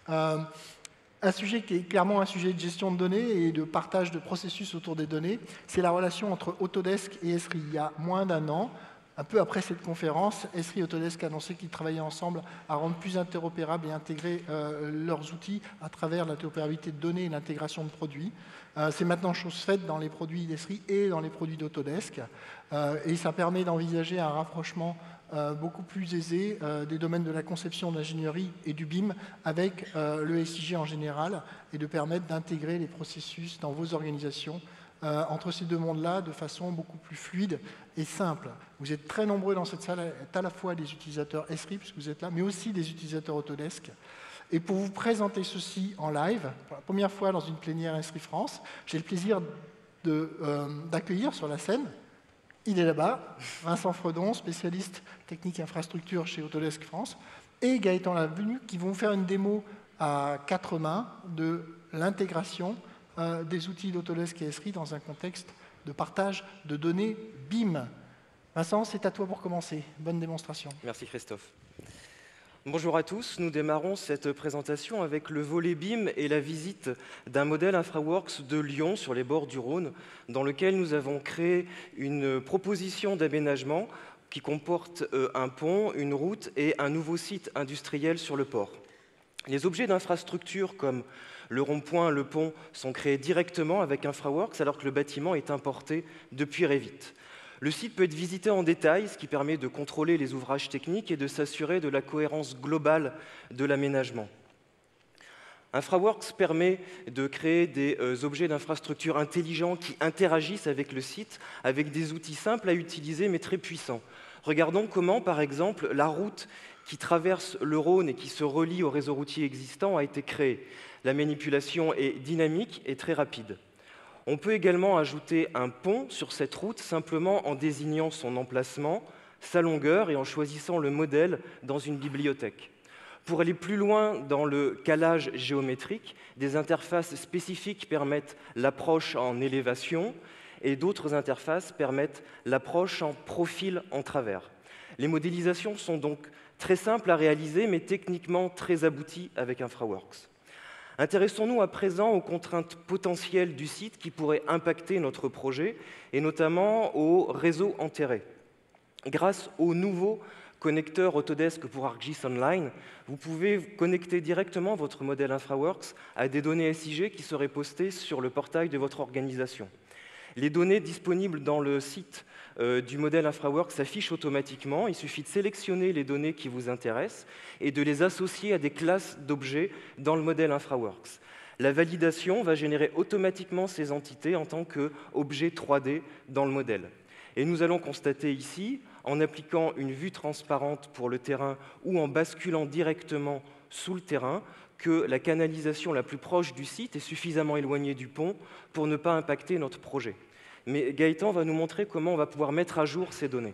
Un sujet qui est clairement un sujet de gestion de données et de partage de processus autour des données, c'est la relation entre Autodesk et Esri. Il y a moins d'1 an, un peu après cette conférence, Esri et Autodesk a annoncé qu'ils travaillaient ensemble à rendre plus interopérables et intégrer leurs outils à travers l'interopérabilité de données et l'intégration de produits. C'est maintenant chose faite dans les produits d'Esri et dans les produits d'Autodesk. Et ça permet d'envisager un rapprochement beaucoup plus aisé des domaines de la conception, de l'ingénierie et du BIM avec le SIG en général, et de permettre d'intégrer les processus dans vos organisations entre ces deux mondes-là de façon beaucoup plus fluide et simple. Vous êtes très nombreux dans cette salle, à la fois des utilisateurs Esri, puisque vous êtes là, mais aussi des utilisateurs Autodesk. Et pour vous présenter ceci en live, pour la première fois dans une plénière Esri France, j'ai le plaisir d'accueillir sur la scène, il est là-bas, Vincent Fredon, spécialiste technique infrastructure chez Autodesk France, et Gaëtan Lavenu, qui vont faire une démo à 4 mains de l'intégration des outils d'Autodesk et Esri dans un contexte de partage de données BIM. Vincent, c'est à toi pour commencer. Bonne démonstration. Merci Christophe. Bonjour à tous, nous démarrons cette présentation avec le volet BIM et la visite d'un modèle InfraWorks de Lyon sur les bords du Rhône, dans lequel nous avons créé une proposition d'aménagement qui comporte un pont, une route et un nouveau site industriel sur le port. Les objets d'infrastructure comme le rond-point, le pont sont créés directement avec InfraWorks alors que le bâtiment est importé depuis Revit. Le site peut être visité en détail, ce qui permet de contrôler les ouvrages techniques et de s'assurer de la cohérence globale de l'aménagement. InfraWorks permet de créer des objets d'infrastructure intelligents qui interagissent avec le site, avec des outils simples à utiliser mais très puissants. Regardons comment, par exemple, la route qui traverse le Rhône et qui se relie au réseau routier existant a été créée. La manipulation est dynamique et très rapide. On peut également ajouter un pont sur cette route simplement en désignant son emplacement, sa longueur et en choisissant le modèle dans une bibliothèque. Pour aller plus loin dans le calage géométrique, des interfaces spécifiques permettent l'approche en élévation et d'autres interfaces permettent l'approche en profil en travers. Les modélisations sont donc très simples à réaliser mais techniquement très abouties avec InfraWorks. Intéressons-nous à présent aux contraintes potentielles du site qui pourraient impacter notre projet, et notamment au réseau enterré. Grâce au nouveau connecteur Autodesk pour ArcGIS Online, vous pouvez connecter directement votre modèle InfraWorks à des données SIG qui seraient postées sur le portail de votre organisation. Les données disponibles dans le site du modèle InfraWorks s'affichent automatiquement. Il suffit de sélectionner les données qui vous intéressent et de les associer à des classes d'objets dans le modèle InfraWorks. La validation va générer automatiquement ces entités en tant qu'objets 3D dans le modèle. Et nous allons constater ici, en appliquant une vue transparente pour le terrain ou en basculant directement sous le terrain, que la canalisation la plus proche du site est suffisamment éloignée du pont pour ne pas impacter notre projet. Mais Gaëtan va nous montrer comment on va pouvoir mettre à jour ces données.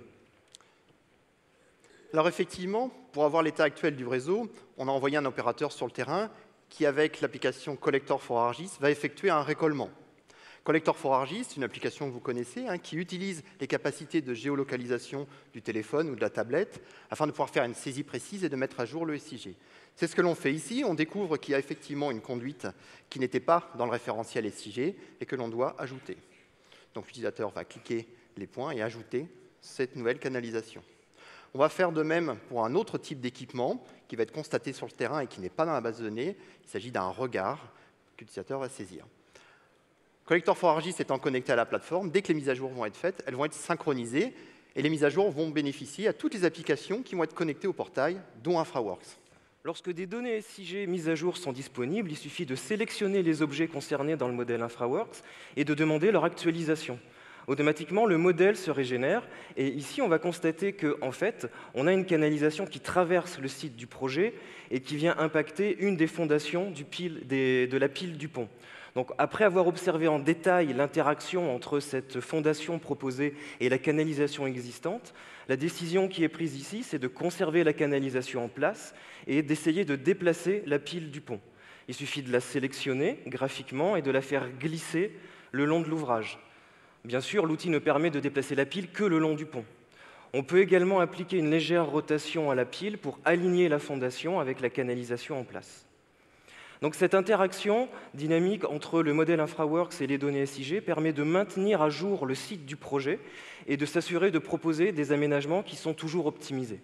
Alors effectivement, pour avoir l'état actuel du réseau, on a envoyé un opérateur sur le terrain qui, avec l'application Collector for ArcGIS, va effectuer un récollement. Collector for ArcGIS, c'est une application que vous connaissez, qui utilise les capacités de géolocalisation du téléphone ou de la tablette afin de pouvoir faire une saisie précise et de mettre à jour le SIG. C'est ce que l'on fait ici. On découvre qu'il y a effectivement une conduite qui n'était pas dans le référentiel SIG et que l'on doit ajouter. Donc l'utilisateur va cliquer les points et ajouter cette nouvelle canalisation. On va faire de même pour un autre type d'équipement qui va être constaté sur le terrain et qui n'est pas dans la base de données. Il s'agit d'un regard que l'utilisateur va saisir. Collector for ArcGIS étant connecté à la plateforme, dès que les mises à jour vont être faites, elles vont être synchronisées et les mises à jour vont bénéficier à toutes les applications qui vont être connectées au portail, dont InfraWorks. Lorsque des données SIG mises à jour sont disponibles, il suffit de sélectionner les objets concernés dans le modèle InfraWorks et de demander leur actualisation. Automatiquement, le modèle se régénère et ici, on va constater qu'en fait, on a une canalisation qui traverse le site du projet et qui vient impacter une des fondations de la pile du pont. Donc, après avoir observé en détail l'interaction entre cette fondation proposée et la canalisation existante, la décision qui est prise ici, c'est de conserver la canalisation en place et d'essayer de déplacer la pile du pont. Il suffit de la sélectionner graphiquement et de la faire glisser le long de l'ouvrage. Bien sûr, l'outil ne permet de déplacer la pile que le long du pont. On peut également appliquer une légère rotation à la pile pour aligner la fondation avec la canalisation en place. Donc cette interaction dynamique entre le modèle InfraWorks et les données SIG permet de maintenir à jour le site du projet et de s'assurer de proposer des aménagements qui sont toujours optimisés.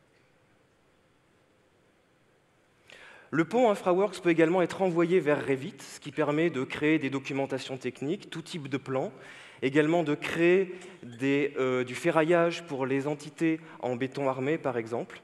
Le pont InfraWorks peut également être envoyé vers Revit, ce qui permet de créer des documentations techniques, tout type de plans, également de créer du ferraillage pour les entités en béton armé, par exemple.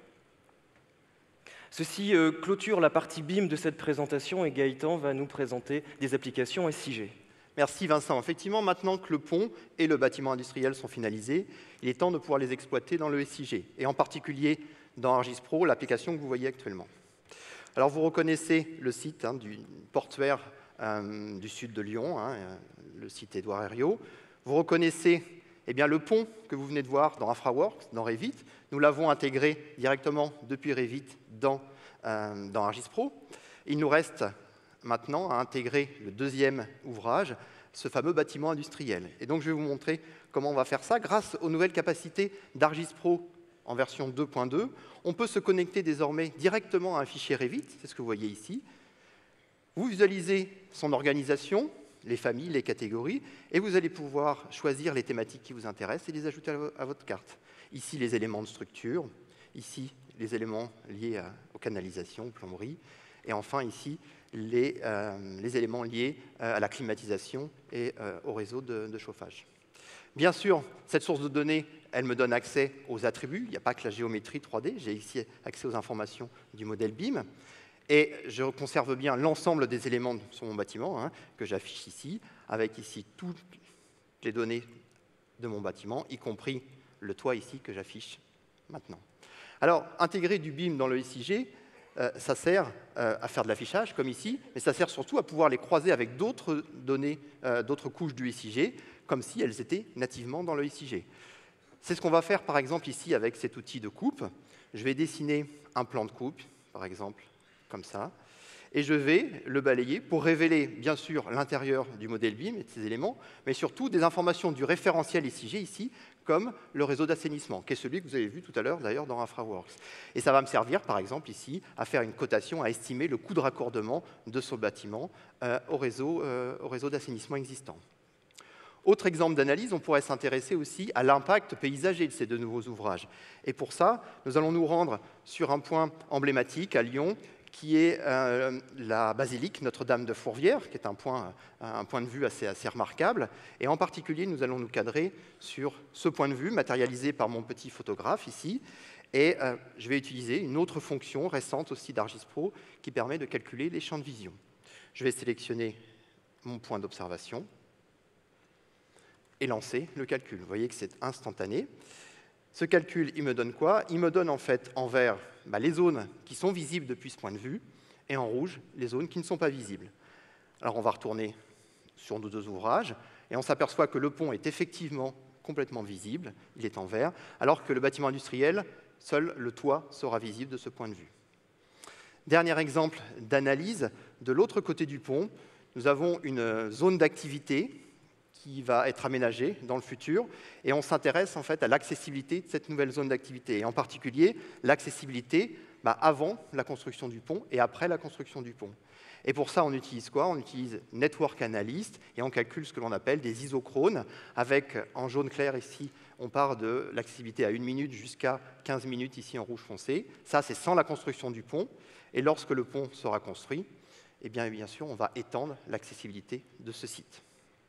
Ceci clôture la partie BIM de cette présentation et Gaëtan va nous présenter des applications SIG. Merci Vincent. Effectivement, maintenant que le pont et le bâtiment industriel sont finalisés, il est temps de pouvoir les exploiter dans le SIG, et en particulier dans ArcGIS Pro, l'application que vous voyez actuellement. Alors vous reconnaissez le site du portuaire du sud de Lyon, le site Édouard Herriot. Vous reconnaissez le pont que vous venez de voir dans InfraWorks, dans Revit. Nous l'avons intégré directement depuis Revit dans ArcGIS Pro. Il nous reste maintenant à intégrer le deuxième ouvrage, ce fameux bâtiment industriel. Et donc je vais vous montrer comment on va faire ça. Grâce aux nouvelles capacités d'Argis Pro en version 2.2, on peut se connecter désormais directement à un fichier Revit, c'est ce que vous voyez ici. Vous visualisez son organisation, les familles, les catégories, et vous allez pouvoir choisir les thématiques qui vous intéressent et les ajouter à votre carte. Ici, les éléments de structure, ici, les éléments liés aux canalisations, aux plomberies, et enfin, ici, les éléments liés à la climatisation et au réseau de chauffage. Bien sûr, cette source de données, elle me donne accès aux attributs. Il n'y a pas que la géométrie 3D. J'ai ici accès aux informations du modèle BIM. Et je conserve bien l'ensemble des éléments sur mon bâtiment, que j'affiche ici, avec ici toutes les données de mon bâtiment, y compris le toit ici que j'affiche maintenant. Alors, intégrer du BIM dans le SIG, ça sert à faire de l'affichage, comme ici, mais ça sert surtout à pouvoir les croiser avec d'autres données, d'autres couches du SIG, comme si elles étaient nativement dans le SIG. C'est ce qu'on va faire, par exemple, ici, avec cet outil de coupe. Je vais dessiner un plan de coupe, par exemple, comme ça, et je vais le balayer pour révéler, bien sûr, l'intérieur du modèle BIM et de ses éléments, mais surtout des informations du référentiel SIG ici, comme le réseau d'assainissement, qui est celui que vous avez vu tout à l'heure, d'ailleurs, dans InfraWorks. Et ça va me servir, par exemple, ici, à faire une cotation, à estimer le coût de raccordement de ce bâtiment au réseau d'assainissement existant. Autre exemple d'analyse, on pourrait s'intéresser aussi à l'impact paysager de ces deux nouveaux ouvrages. Et pour ça, nous allons nous rendre sur un point emblématique à Lyon, qui est la basilique Notre-Dame de Fourvière, qui est un point de vue assez remarquable. Et en particulier, nous allons nous cadrer sur ce point de vue, matérialisé par mon petit photographe ici. Et je vais utiliser une autre fonction récente aussi d'Argis Pro, qui permet de calculer les champs de vision. Je vais sélectionner mon point d'observation et lancer le calcul. Vous voyez que c'est instantané. Ce calcul, il me donne quoi? Il me donne en fait en vert les zones qui sont visibles depuis ce point de vue, et en rouge, les zones qui ne sont pas visibles. Alors on va retourner sur nos deux ouvrages, et on s'aperçoit que le pont est effectivement complètement visible, il est en vert, alors que le bâtiment industriel, seul le toit sera visible de ce point de vue. Dernier exemple d'analyse, de l'autre côté du pont, nous avons une zone d'activité qui va être aménagée dans le futur, et on s'intéresse en fait à l'accessibilité de cette nouvelle zone d'activité, et en particulier l'accessibilité avant la construction du pont et après la construction du pont. Et pour ça, on utilise quoi? On utilise Network Analyst, et on calcule ce que l'on appelle des isochrones, avec en jaune clair ici, on part de l'accessibilité à 1 minute jusqu'à 15 minutes ici en rouge foncé. Ça, c'est sans la construction du pont, et lorsque le pont sera construit, eh bien sûr, on va étendre l'accessibilité de ce site.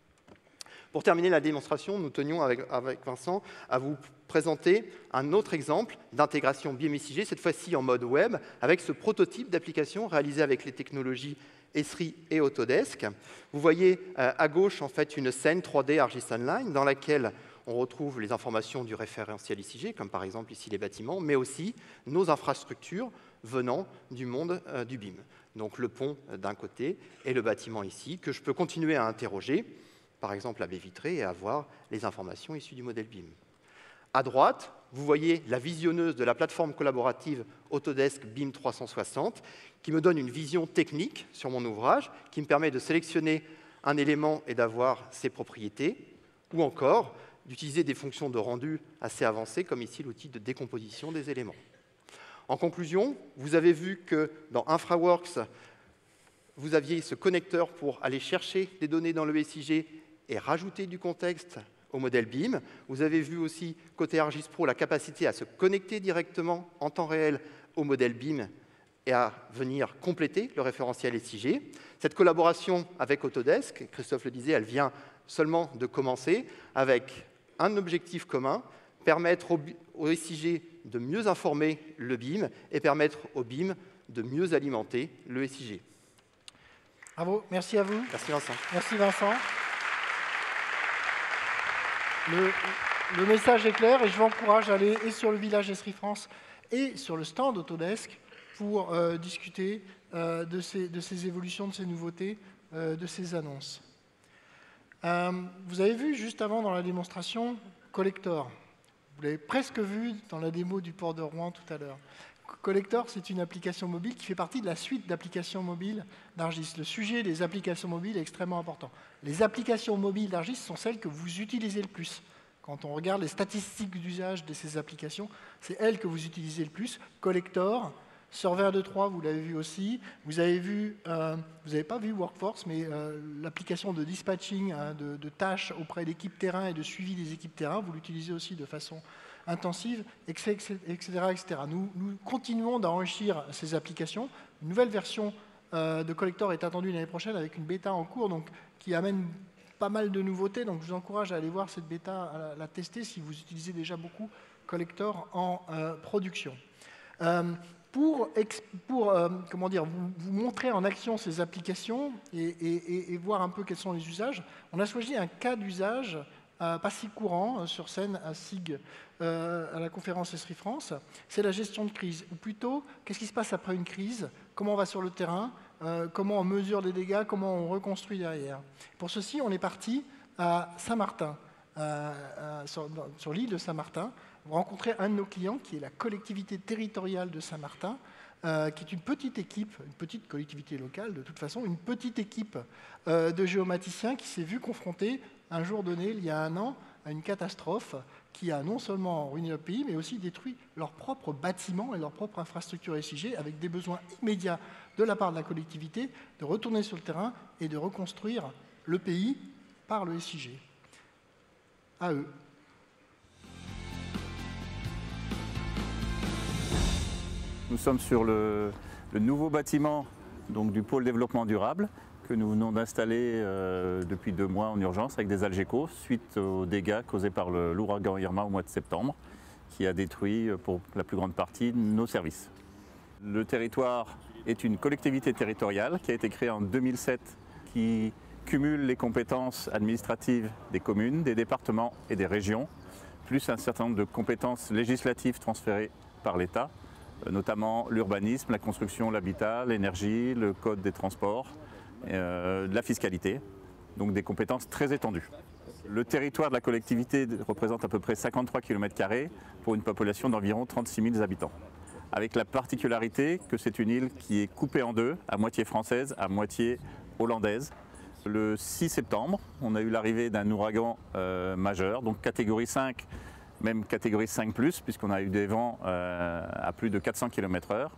Pour terminer la démonstration, nous tenions avec Vincent à vous présenter un autre exemple d'intégration BIM-SIG, cette fois-ci en mode web, avec ce prototype d'application réalisé avec les technologies Esri et Autodesk. Vous voyez à gauche en fait une scène 3D Argis Online dans laquelle on retrouve les informations du référentiel SIG, comme par exemple ici les bâtiments, mais aussi nos infrastructures venant du monde du BIM. Donc le pont d'un côté et le bâtiment ici, que je peux continuer à interroger, par exemple la baie vitrée, et avoir les informations issues du modèle BIM. À droite, vous voyez la visionneuse de la plateforme collaborative Autodesk BIM 360, qui me donne une vision technique sur mon ouvrage, qui me permet de sélectionner un élément et d'avoir ses propriétés, ou encore d'utiliser des fonctions de rendu assez avancées, comme ici l'outil de décomposition des éléments. En conclusion, vous avez vu que dans InfraWorks, vous aviez ce connecteur pour aller chercher des données dans le SIG et rajouter du contexte au modèle BIM. Vous avez vu aussi, côté Argis Pro, la capacité à se connecter directement en temps réel au modèle BIM et à venir compléter le référentiel SIG. Cette collaboration avec Autodesk, Christophe le disait, elle vient seulement de commencer, avec un objectif commun, permettre au SIG de mieux informer le BIM et permettre au BIM de mieux alimenter le SIG. Bravo, merci à vous. Merci Vincent. Merci Vincent. Le message est clair et je vous encourage à aller et sur le village Esri France et sur le stand Autodesk pour discuter de ces évolutions, de ces nouveautés, de ces annonces. Vous avez vu juste avant dans la démonstration Collector. Vous l'avez presque vu dans la démo du port de Rouen tout à l'heure. Collector, c'est une application mobile qui fait partie de la suite d'applications mobiles d'Argis. Le sujet des applications mobiles est extrêmement important. Les applications mobiles d'Argis sont celles que vous utilisez le plus. Quand on regarde les statistiques d'usage de ces applications, c'est elles que vous utilisez le plus. Collector, Serveur 2.3, vous l'avez vu aussi. Vous avez vu, vous n'avez pas vu Workforce, mais l'application de dispatching de tâches auprès d'équipes terrain et de suivi des équipes terrain, vous l'utilisez aussi de façon intensive, etc. Nous continuons d'enrichir ces applications. Une nouvelle version de Collector est attendue l'année prochaine avec une bêta en cours donc, qui amène pas mal de nouveautés. Donc je vous encourage à aller voir cette bêta, à la tester si vous utilisez déjà beaucoup Collector en production. Pour comment dire, vous montrer en action ces applications et voir un peu quels sont les usages, on a choisi un cas d'usage pas si courant sur scène à SIG, à la conférence Esri France, c'est la gestion de crise. Ou plutôt, qu'est-ce qui se passe après une crise? Comment on va sur le terrain? Comment on mesure les dégâts? Comment on reconstruit derrière? Pour ceci, on est parti à Saint-Martin, sur l'île de Saint-Martin, rencontrer un de nos clients qui est la collectivité territoriale de Saint-Martin, qui est une petite équipe, une petite collectivité locale de toute façon, une petite équipe de géomaticiens qui s'est vue confrontée un jour donné, il y a 1 an, à une catastrophe qui a non seulement ruiné le pays, mais aussi détruit leurs propres bâtiments et leur propre infrastructure SIG, avec des besoins immédiats de la part de la collectivité de retourner sur le terrain et de reconstruire le pays par le SIG. À eux. Nous sommes sur le nouveau bâtiment donc, du pôle développement durable que nous venons d'installer depuis 2 mois en urgence avec des Algeco suite aux dégâts causés par l'ouragan Irma au mois de septembre qui a détruit pour la plus grande partie nos services. Le territoire est une collectivité territoriale qui a été créée en 2007 qui cumule les compétences administratives des communes, des départements et des régions, plus un certain nombre de compétences législatives transférées par l'État, notamment l'urbanisme, la construction, l'habitat, l'énergie, le code des transports, la fiscalité, donc des compétences très étendues. Le territoire de la collectivité représente à peu près 53 km² pour une population d'environ 36 000 habitants. Avec la particularité que c'est une île qui est coupée en 2, à moitié française, à moitié hollandaise. Le 6 septembre, on a eu l'arrivée d'un ouragan majeur, donc catégorie 5, même catégorie 5+, puisqu'on a eu des vents à plus de 400 km/h.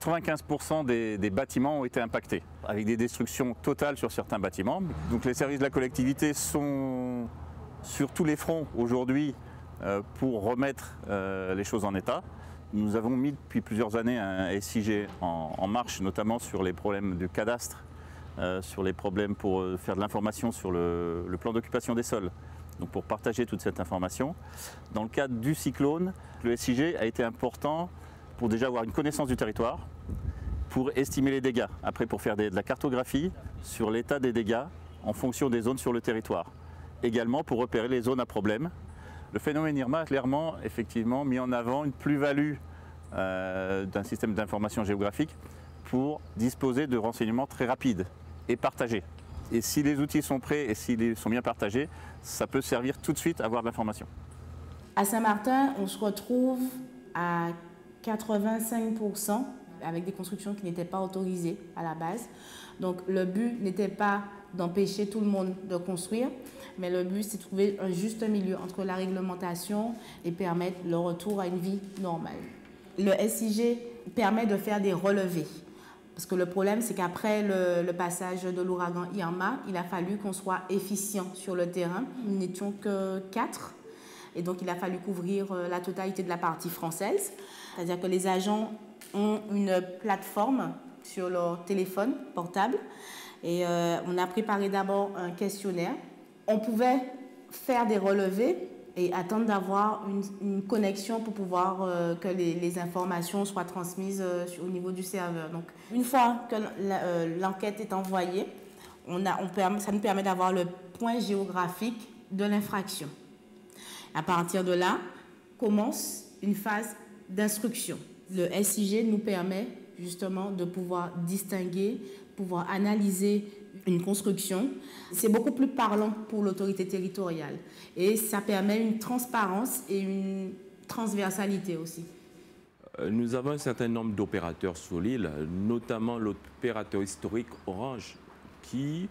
95% des bâtiments ont été impactés, avec des destructions totales sur certains bâtiments. Donc les services de la collectivité sont sur tous les fronts aujourd'hui pour remettre les choses en état. Nous avons mis depuis plusieurs années un SIG en marche, notamment sur les problèmes du cadastre, sur les problèmes pour faire de l'information sur le plan d'occupation des sols. Donc pour partager toute cette information. Dans le cadre du cyclone, le SIG a été important pour déjà avoir une connaissance du territoire, pour estimer les dégâts, après pour faire de la cartographie sur l'état des dégâts en fonction des zones sur le territoire. Également pour repérer les zones à problème. Le phénomène Irma a clairement, effectivement, mis en avant une plus-value d'un système d'information géographique pour disposer de renseignements très rapides et partagés. Et si les outils sont prêts et s'ils sont bien partagés, ça peut servir tout de suite à avoir de l'information. À Saint-Martin, on se retrouve à 85% avec des constructions qui n'étaient pas autorisées à la base. Donc le but n'était pas d'empêcher tout le monde de construire, mais le but c'est de trouver un juste milieu entre la réglementation et permettre le retour à une vie normale. Le SIG permet de faire des relevés. Parce que le problème, c'est qu'après le passage de l'ouragan Irma, il a fallu qu'on soit efficient sur le terrain. Nous n'étions que 4. Et donc, il a fallu couvrir la totalité de la partie française. C'est-à-dire que les agents ont une plateforme sur leur téléphone portable. Et on a préparé d'abord un questionnaire. On pouvait faire des relevés et attendre d'avoir une connexion pour pouvoir que les informations soient transmises au niveau du serveur. Donc, une fois que l'enquête est envoyée, ça nous permet d'avoir le point géographique de l'infraction. À partir de là, commence une phase d'instruction. Le SIG nous permet justement de pouvoir distinguer, pouvoir analyser une construction. C'est beaucoup plus parlant pour l'autorité territoriale et ça permet une transparence et une transversalité aussi. nous avons un certain nombre d'opérateurs sur l'île, notamment l'opérateur historique Orange, qui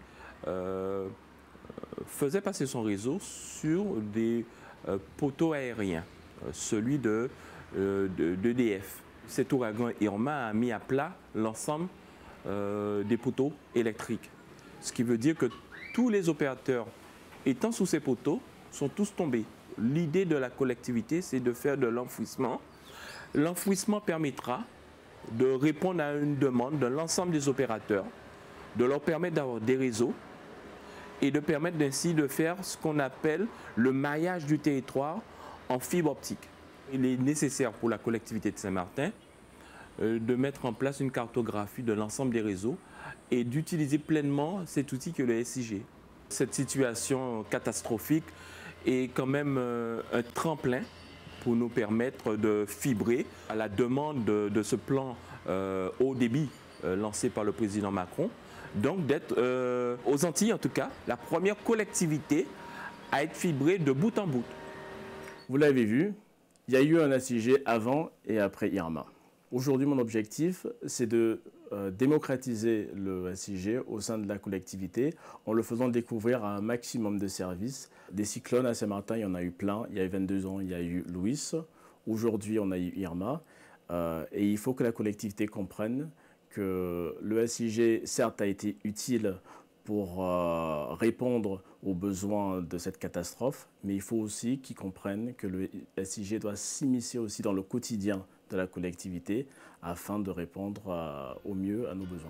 faisait passer son réseau sur des poteaux aériens, celui d'EDF. Cet ouragan Irma a mis à plat l'ensemble des poteaux électriques, ce qui veut dire que tous les opérateurs étant sous ces poteaux sont tous tombés. L'idée de la collectivité, c'est de faire de l'enfouissement. L'enfouissement permettra de répondre à une demande de l'ensemble des opérateurs, de leur permettre d'avoir des réseaux et de permettre ainsi de faire ce qu'on appelle le maillage du territoire en fibre optique. Il est nécessaire pour la collectivité de Saint-Martin de mettre en place une cartographie de l'ensemble des réseaux et d'utiliser pleinement cet outil que le SIG. Cette situation catastrophique est quand même un tremplin pour nous permettre de fibrer à la demande de ce plan haut débit lancé par le président Macron. Donc d'être, aux Antilles en tout cas, la première collectivité à être fibrée de bout en bout. Vous l'avez vu, il y a eu un SIG avant et après Irma. Aujourd'hui, mon objectif, c'est de démocratiser le SIG au sein de la collectivité en le faisant découvrir à un maximum de services. Des cyclones à Saint-Martin, il y en a eu plein. Il y a 22 ans, il y a eu Louis. Aujourd'hui, on a eu Irma. Et il faut que la collectivité comprenne que le SIG, certes, a été utile pour répondre aux besoins de cette catastrophe, mais il faut aussi qu'ils comprennent que le SIG doit s'immiscer aussi dans le quotidien de la collectivité afin de répondre au mieux à nos besoins.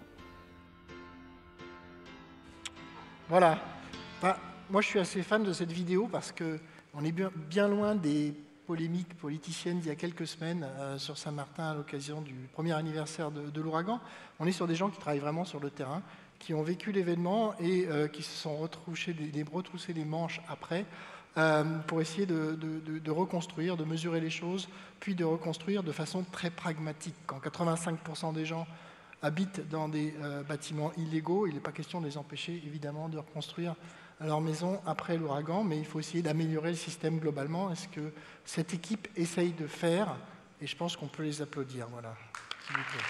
Voilà. Enfin, moi, je suis assez fan de cette vidéo parce qu'on est bien loin des polémiques politiciennes d'il y a quelques semaines sur Saint-Martin à l'occasion du premier anniversaire de l'ouragan. On est sur des gens qui travaillent vraiment sur le terrain, qui ont vécu l'événement et qui se sont retroussés les manches après pour essayer de reconstruire, de mesurer les choses, puis de reconstruire de façon très pragmatique. Quand 85% des gens habitent dans des bâtiments illégaux, il n'est pas question de les empêcher, évidemment, de reconstruire leur maison après l'ouragan, mais il faut essayer d'améliorer le système globalement. Est-ce que cette équipe essaye de faire? Et je pense qu'on peut les applaudir. Voilà. S'il vous plaît.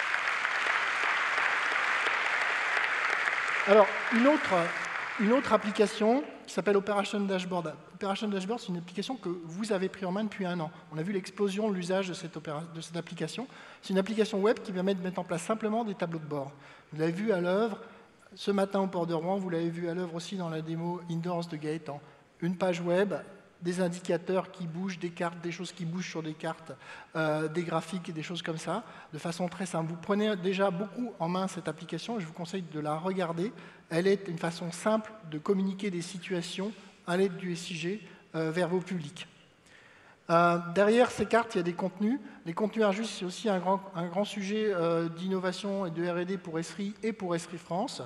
Alors, une autre application qui s'appelle Operation Dashboard. Operation Dashboard, c'est une application que vous avez pris en main depuis 1 an. On a vu l'explosion de l'usage de cette application. C'est une application web qui permet de mettre en place simplement des tableaux de bord. Vous l'avez vu à l'œuvre ce matin au port de Rouen, vous l'avez vu à l'œuvre aussi dans la démo Indoors de Gaëtan. Une page web, des indicateurs qui bougent, des cartes, des choses qui bougent sur des cartes, des graphiques et des choses comme ça, de façon très simple. Vous prenez déjà beaucoup en main cette application et je vous conseille de la regarder. Elle est une façon simple de communiquer des situations à l'aide du SIG vers vos publics. Derrière ces cartes, il y a des contenus. Les contenus Argus, c'est aussi un grand sujet d'innovation et de R&D pour Esri et pour Esri France.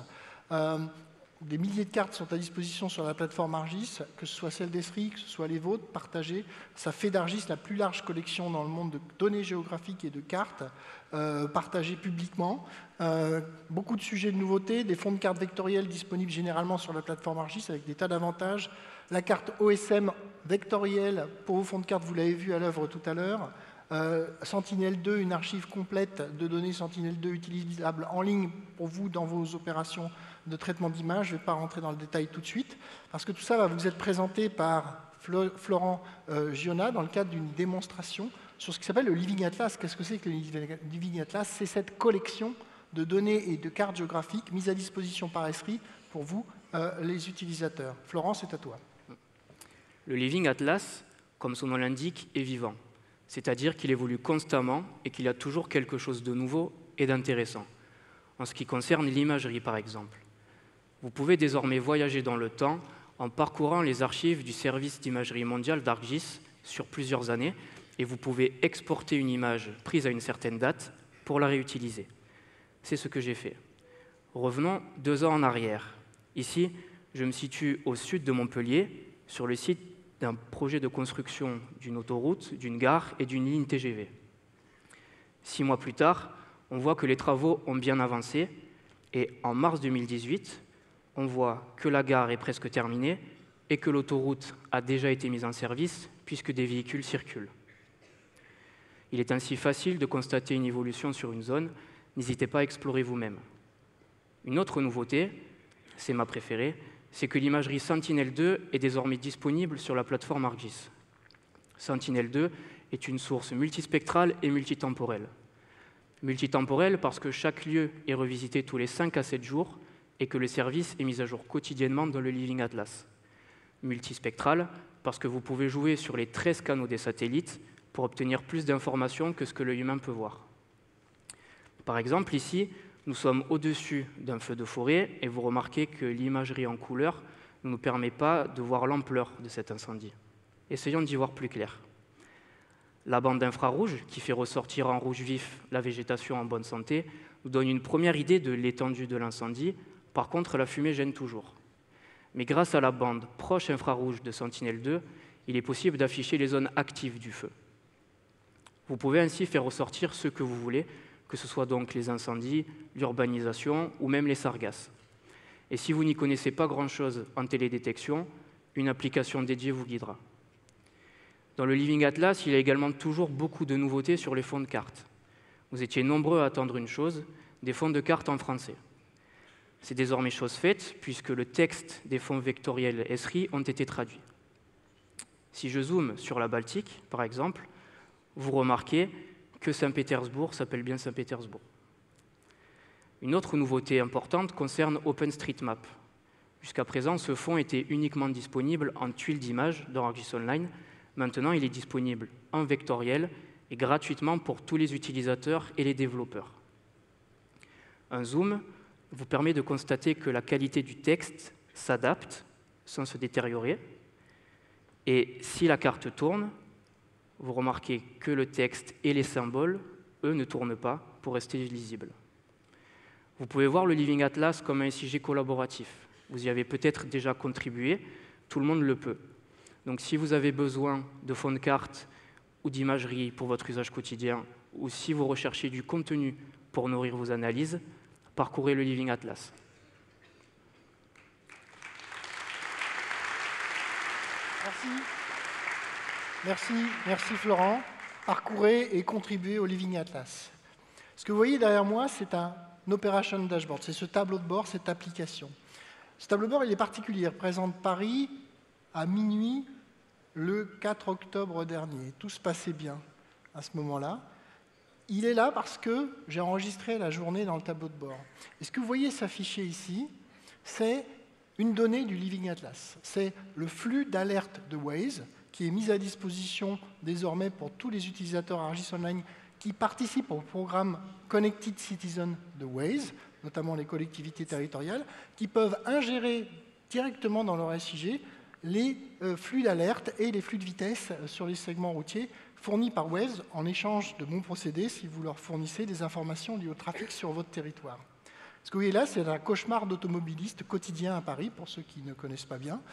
Des milliers de cartes sont à disposition sur la plateforme Argis, que ce soit celle d'Esri, que ce soit les vôtres, partagées. Ça fait d'Argis la plus large collection dans le monde de données géographiques et de cartes, partagées publiquement. Beaucoup de sujets de nouveautés, des fonds de cartes vectorielles disponibles généralement sur la plateforme Argis avec des tas d'avantages. La carte OSM vectorielle pour vos fonds de cartes, vous l'avez vu à l'œuvre tout à l'heure. Sentinel-2, une archive complète de données Sentinel-2 utilisables en ligne pour vous dans vos opérations de traitement d'images. Je ne vais pas rentrer dans le détail tout de suite, parce que tout ça va vous être présenté par Florent Gionat dans le cadre d'une démonstration sur ce qui s'appelle le Living Atlas. Qu'est-ce que c'est que le Living Atlas? C'est cette collection de données et de cartes géographiques mises à disposition par Esri pour vous, les utilisateurs. Florent, c'est à toi. Le Living Atlas, comme son nom l'indique, est vivant. C'est-à-dire qu'il évolue constamment et qu'il y a toujours quelque chose de nouveau et d'intéressant. En ce qui concerne l'imagerie, par exemple, vous pouvez désormais voyager dans le temps en parcourant les archives du service d'imagerie mondiale d'Argis sur plusieurs années et vous pouvez exporter une image prise à une certaine date pour la réutiliser. C'est ce que j'ai fait. Revenons 2 ans en arrière. Ici, je me situe au sud de Montpellier, sur le site d'un projet de construction d'une autoroute, d'une gare et d'une ligne TGV. 6 mois plus tard, on voit que les travaux ont bien avancé et en mars 2018, on voit que la gare est presque terminée et que l'autoroute a déjà été mise en service puisque des véhicules circulent. Il est ainsi facile de constater une évolution sur une zone. N'hésitez pas à explorer vous-même. Une autre nouveauté, c'est ma préférée, c'est que l'imagerie Sentinel-2 est désormais disponible sur la plateforme ArcGIS. Sentinel-2 est une source multispectrale et multitemporelle. Multitemporelle parce que chaque lieu est revisité tous les 5 à 7 jours et que le service est mis à jour quotidiennement dans le Living Atlas. Multispectrale parce que vous pouvez jouer sur les 13 canaux des satellites pour obtenir plus d'informations que ce que l'œil humain peut voir. Par exemple, ici, nous sommes au-dessus d'un feu de forêt et vous remarquez que l'imagerie en couleur ne nous permet pas de voir l'ampleur de cet incendie. Essayons d'y voir plus clair. La bande d'infrarouge, qui fait ressortir en rouge vif la végétation en bonne santé, nous donne une première idée de l'étendue de l'incendie. Par contre, la fumée gêne toujours. Mais grâce à la bande proche infrarouge de Sentinel-2, il est possible d'afficher les zones actives du feu. Vous pouvez ainsi faire ressortir ce que vous voulez, que ce soit donc les incendies, l'urbanisation ou même les sargasses. Et si vous n'y connaissez pas grand-chose en télédétection, une application dédiée vous guidera. Dans le Living Atlas, il y a également toujours beaucoup de nouveautés sur les fonds de cartes. Vous étiez nombreux à attendre une chose, des fonds de cartes en français. C'est désormais chose faite, puisque le texte des fonds vectoriels Esri ont été traduits. Si je zoome sur la Baltique, par exemple, vous remarquez que Saint-Pétersbourg s'appelle bien Saint-Pétersbourg. Une autre nouveauté importante concerne OpenStreetMap. Jusqu'à présent, ce fonds était uniquement disponible en tuile d'images dans ArcGIS Online. Maintenant, il est disponible en vectoriel et gratuitement pour tous les utilisateurs et les développeurs. Un zoom vous permet de constater que la qualité du texte s'adapte sans se détériorer. Et si la carte tourne, vous remarquez que le texte et les symboles, eux, ne tournent pas pour rester lisibles. Vous pouvez voir le Living Atlas comme un SIG collaboratif. Vous y avez peut-être déjà contribué, tout le monde le peut. Donc si vous avez besoin de fonds de cartes ou d'imagerie pour votre usage quotidien, ou si vous recherchez du contenu pour nourrir vos analyses, parcourez le Living Atlas. Merci Florent. Parcourez et contribuez au Living Atlas. Ce que vous voyez derrière moi, c'est un Operation Dashboard. C'est ce tableau de bord, cette application. Ce tableau de bord, il est particulier. Il représente Paris à minuit le 4 octobre dernier. Tout se passait bien à ce moment-là. Il est là parce que j'ai enregistré la journée dans le tableau de bord. Et ce que vous voyez s'afficher ici, c'est une donnée du Living Atlas. C'est le flux d'alerte de Waze qui est mis à disposition désormais pour tous les utilisateurs ArcGIS Online qui participent au programme Connected Citizen de Waze, notamment les collectivités territoriales, qui peuvent ingérer directement dans leur SIG les flux d'alerte et les flux de vitesse sur les segments routiers fournis par Waze en échange de bons procédés si vous leur fournissez des informations liées au trafic sur votre territoire. Ce que vous voyez là, c'est un cauchemar d'automobiliste quotidien à Paris, pour ceux qui ne connaissent pas bien.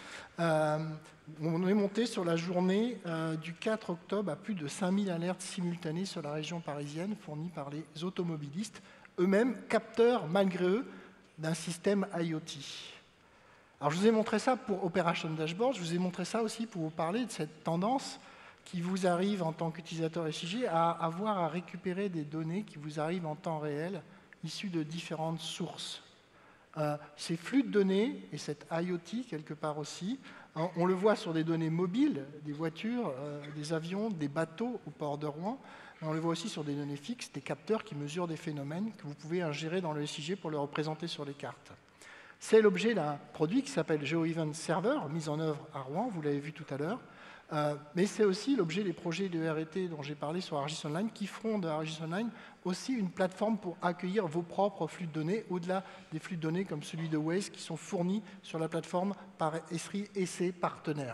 On est monté sur la journée du 4 octobre à plus de 5000 alertes simultanées sur la région parisienne fournies par les automobilistes, eux-mêmes capteurs, malgré eux, d'un système IoT. Alors, je vous ai montré ça pour Operation Dashboard, je vous ai montré ça aussi pour vous parler de cette tendance qui vous arrive en tant qu'utilisateur SIG à avoir à récupérer des données qui vous arrivent en temps réel, issues de différentes sources. Ces flux de données, et cette IoT quelque part aussi, on le voit sur des données mobiles, des voitures, des avions, des bateaux au port de Rouen, mais on le voit aussi sur des données fixes, des capteurs qui mesurent des phénomènes que vous pouvez ingérer dans le SIG pour le représenter sur les cartes. C'est l'objet d'un produit qui s'appelle GeoEvent Server, mis en œuvre à Rouen, vous l'avez vu tout à l'heure, mais c'est aussi l'objet des projets de RT dont j'ai parlé sur ArcGIS Online, qui feront de ArcGIS Online aussi une plateforme pour accueillir vos propres flux de données, au-delà des flux de données comme celui de Waze, qui sont fournis sur la plateforme par Esri et ses partenaires.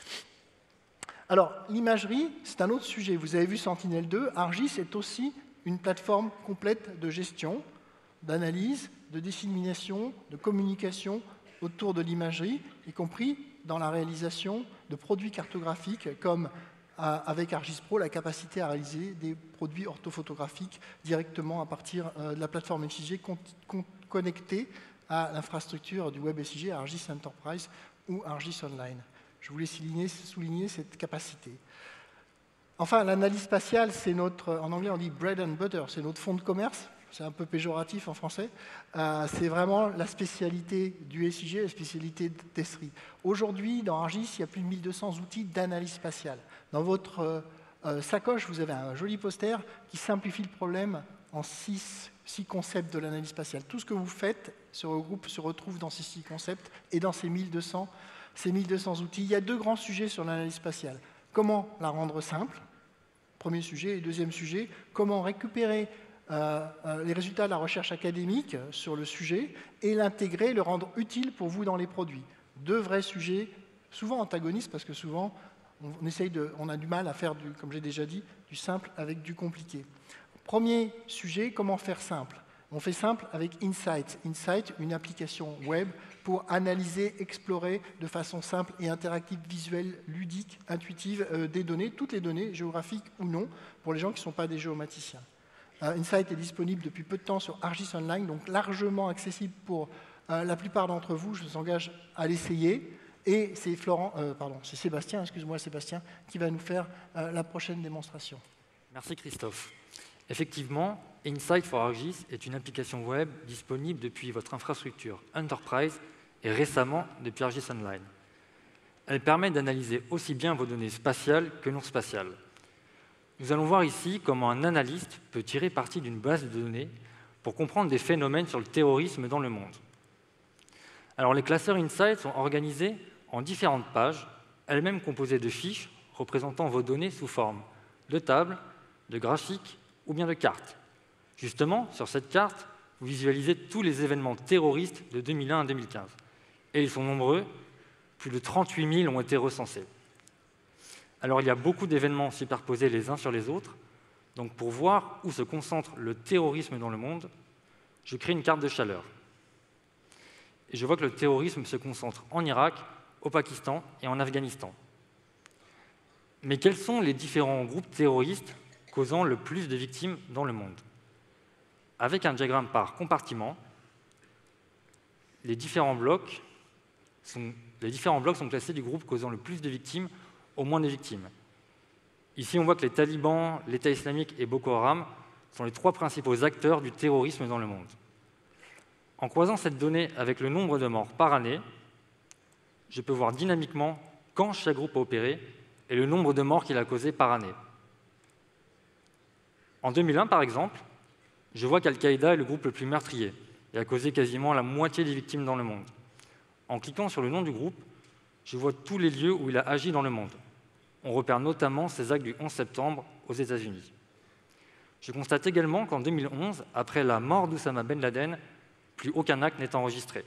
Alors, l'imagerie, c'est un autre sujet. Vous avez vu Sentinel-2, ArcGIS est aussi une plateforme complète de gestion, d'analyse, de dissémination, de communication autour de l'imagerie, y compris dans la réalisation de produits cartographiques comme avec ArcGIS Pro la capacité à réaliser des produits orthophotographiques directement à partir de la plateforme SIG connectée à l'infrastructure du web SIG, ArcGIS Enterprise ou ArcGIS Online. Je voulais souligner cette capacité. Enfin, l'analyse spatiale, c'est notre, en anglais on dit bread and butter, c'est notre fonds de commerce, c'est un peu péjoratif en français. C'est vraiment la spécialité du SIG, la spécialité d'Esri. Aujourd'hui, dans ArcGIS, il y a plus de 1200 outils d'analyse spatiale. Dans votre sacoche, vous avez un joli poster qui simplifie le problème en 6 concepts de l'analyse spatiale. Tout ce que vous faites se retrouve dans ces 6 concepts et dans ces 1200 outils. Il y a 2 grands sujets sur l'analyse spatiale. Comment la rendre simple, premier sujet, et deuxième sujet, comment récupérer les résultats de la recherche académique sur le sujet et l'intégrer, le rendre utile pour vous dans les produits. 2 vrais sujets, souvent antagonistes, parce que souvent on a du mal à faire, comme j'ai déjà dit, du simple avec du compliqué. Premier sujet, comment faire simple? On fait simple avec Insight. Insight, une application web pour analyser, explorer de façon simple et interactive, visuelle, ludique, intuitive des données, toutes les données, géographiques ou non, pour les gens qui ne sont pas des géomaticiens. Insight est disponible depuis peu de temps sur ArcGIS Online, donc largement accessible pour la plupart d'entre vous. Je vous engage à l'essayer. Et c'est Sébastien, Sébastien, qui va nous faire la prochaine démonstration. Merci Christophe. Effectivement, Insight for ArcGIS est une application web disponible depuis votre infrastructure Enterprise et récemment depuis ArcGIS Online. Elle permet d'analyser aussi bien vos données spatiales que non spatiales. Nous allons voir ici comment un analyste peut tirer parti d'une base de données pour comprendre des phénomènes sur le terrorisme dans le monde. Alors, les classeurs Insight sont organisés en différentes pages, elles-mêmes composées de fiches représentant vos données sous forme de tables, de graphiques ou bien de cartes. Justement, sur cette carte, vous visualisez tous les événements terroristes de 2001 à 2015. Et ils sont nombreux, plus de 38 000 ont été recensés. Alors, il y a beaucoup d'événements superposés les uns sur les autres. Donc, pour voir où se concentre le terrorisme dans le monde, je crée une carte de chaleur. Et je vois que le terrorisme se concentre en Irak, au Pakistan et en Afghanistan. Mais quels sont les différents groupes terroristes causant le plus de victimes dans le monde? Avec un diagramme par compartiment, les différents blocs sont classés du groupe causant le plus de victimes au moins de victimes. Ici, on voit que les talibans, l'État islamique et Boko Haram sont les 3 principaux acteurs du terrorisme dans le monde. En croisant cette donnée avec le nombre de morts par année, je peux voir dynamiquement quand chaque groupe a opéré et le nombre de morts qu'il a causé par année. En 2001, par exemple, je vois qu'Al-Qaïda est le groupe le plus meurtrier et a causé quasiment la moitié des victimes dans le monde. En cliquant sur le nom du groupe, je vois tous les lieux où il a agi dans le monde. On repère notamment ses actes du 11 septembre aux États-Unis. Je constate également qu'en 2011, après la mort d'Oussama Ben Laden, plus aucun acte n'est enregistré.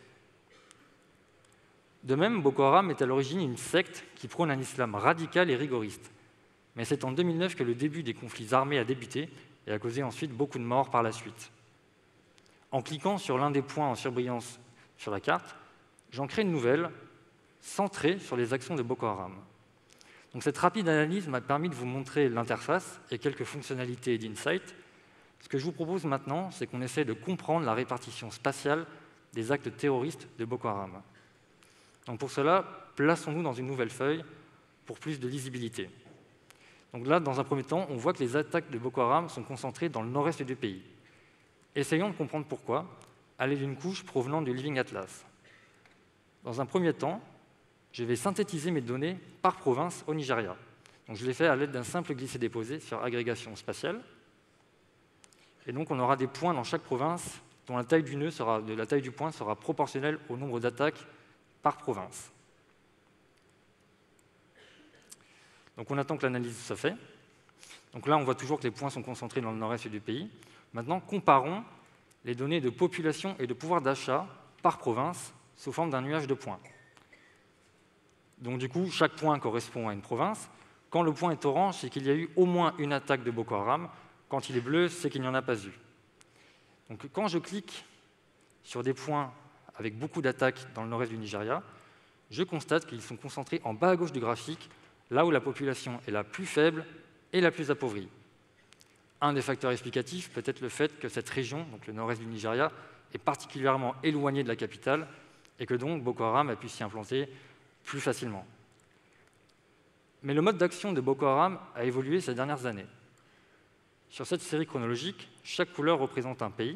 De même, Boko Haram est à l'origine une secte qui prône un islam radical et rigoriste. Mais c'est en 2009 que le début des conflits armés a débuté et a causé ensuite beaucoup de morts par la suite. En cliquant sur l'un des points en surbrillance sur la carte, j'en crée une nouvelle, centrée sur les actions de Boko Haram. Donc cette rapide analyse m'a permis de vous montrer l'interface et quelques fonctionnalités d'Insight. Ce que je vous propose maintenant, c'est qu'on essaie de comprendre la répartition spatiale des actes terroristes de Boko Haram. Donc pour cela, plaçons-nous dans une nouvelle feuille pour plus de lisibilité. Donc là, dans un premier temps, on voit que les attaques de Boko Haram sont concentrées dans le nord-est du pays. Essayons de comprendre pourquoi, à l'aide d'une couche provenant du Living Atlas. Dans un premier temps, je vais synthétiser mes données par province au Nigeria. Donc je l'ai fait à l'aide d'un simple glisser-déposer sur agrégation spatiale. Et donc on aura des points dans chaque province dont la taille du point sera proportionnelle au nombre d'attaques par province. Donc on attend que l'analyse soit faite. Donc là, on voit toujours que les points sont concentrés dans le nord-est du pays. Maintenant, comparons les données de population et de pouvoir d'achat par province sous forme d'un nuage de points. Donc du coup, chaque point correspond à une province. Quand le point est orange, c'est qu'il y a eu au moins une attaque de Boko Haram. Quand il est bleu, c'est qu'il n'y en a pas eu. Donc quand je clique sur des points avec beaucoup d'attaques dans le nord-est du Nigeria, je constate qu'ils sont concentrés en bas à gauche du graphique, là où la population est la plus faible et la plus appauvrie. Un des facteurs explicatifs peut être le fait que cette région, donc le nord-est du Nigeria, est particulièrement éloignée de la capitale et que donc Boko Haram a pu s'y implanter plus facilement. Mais le mode d'action de Boko Haram a évolué ces dernières années. Sur cette série chronologique, chaque couleur représente un pays.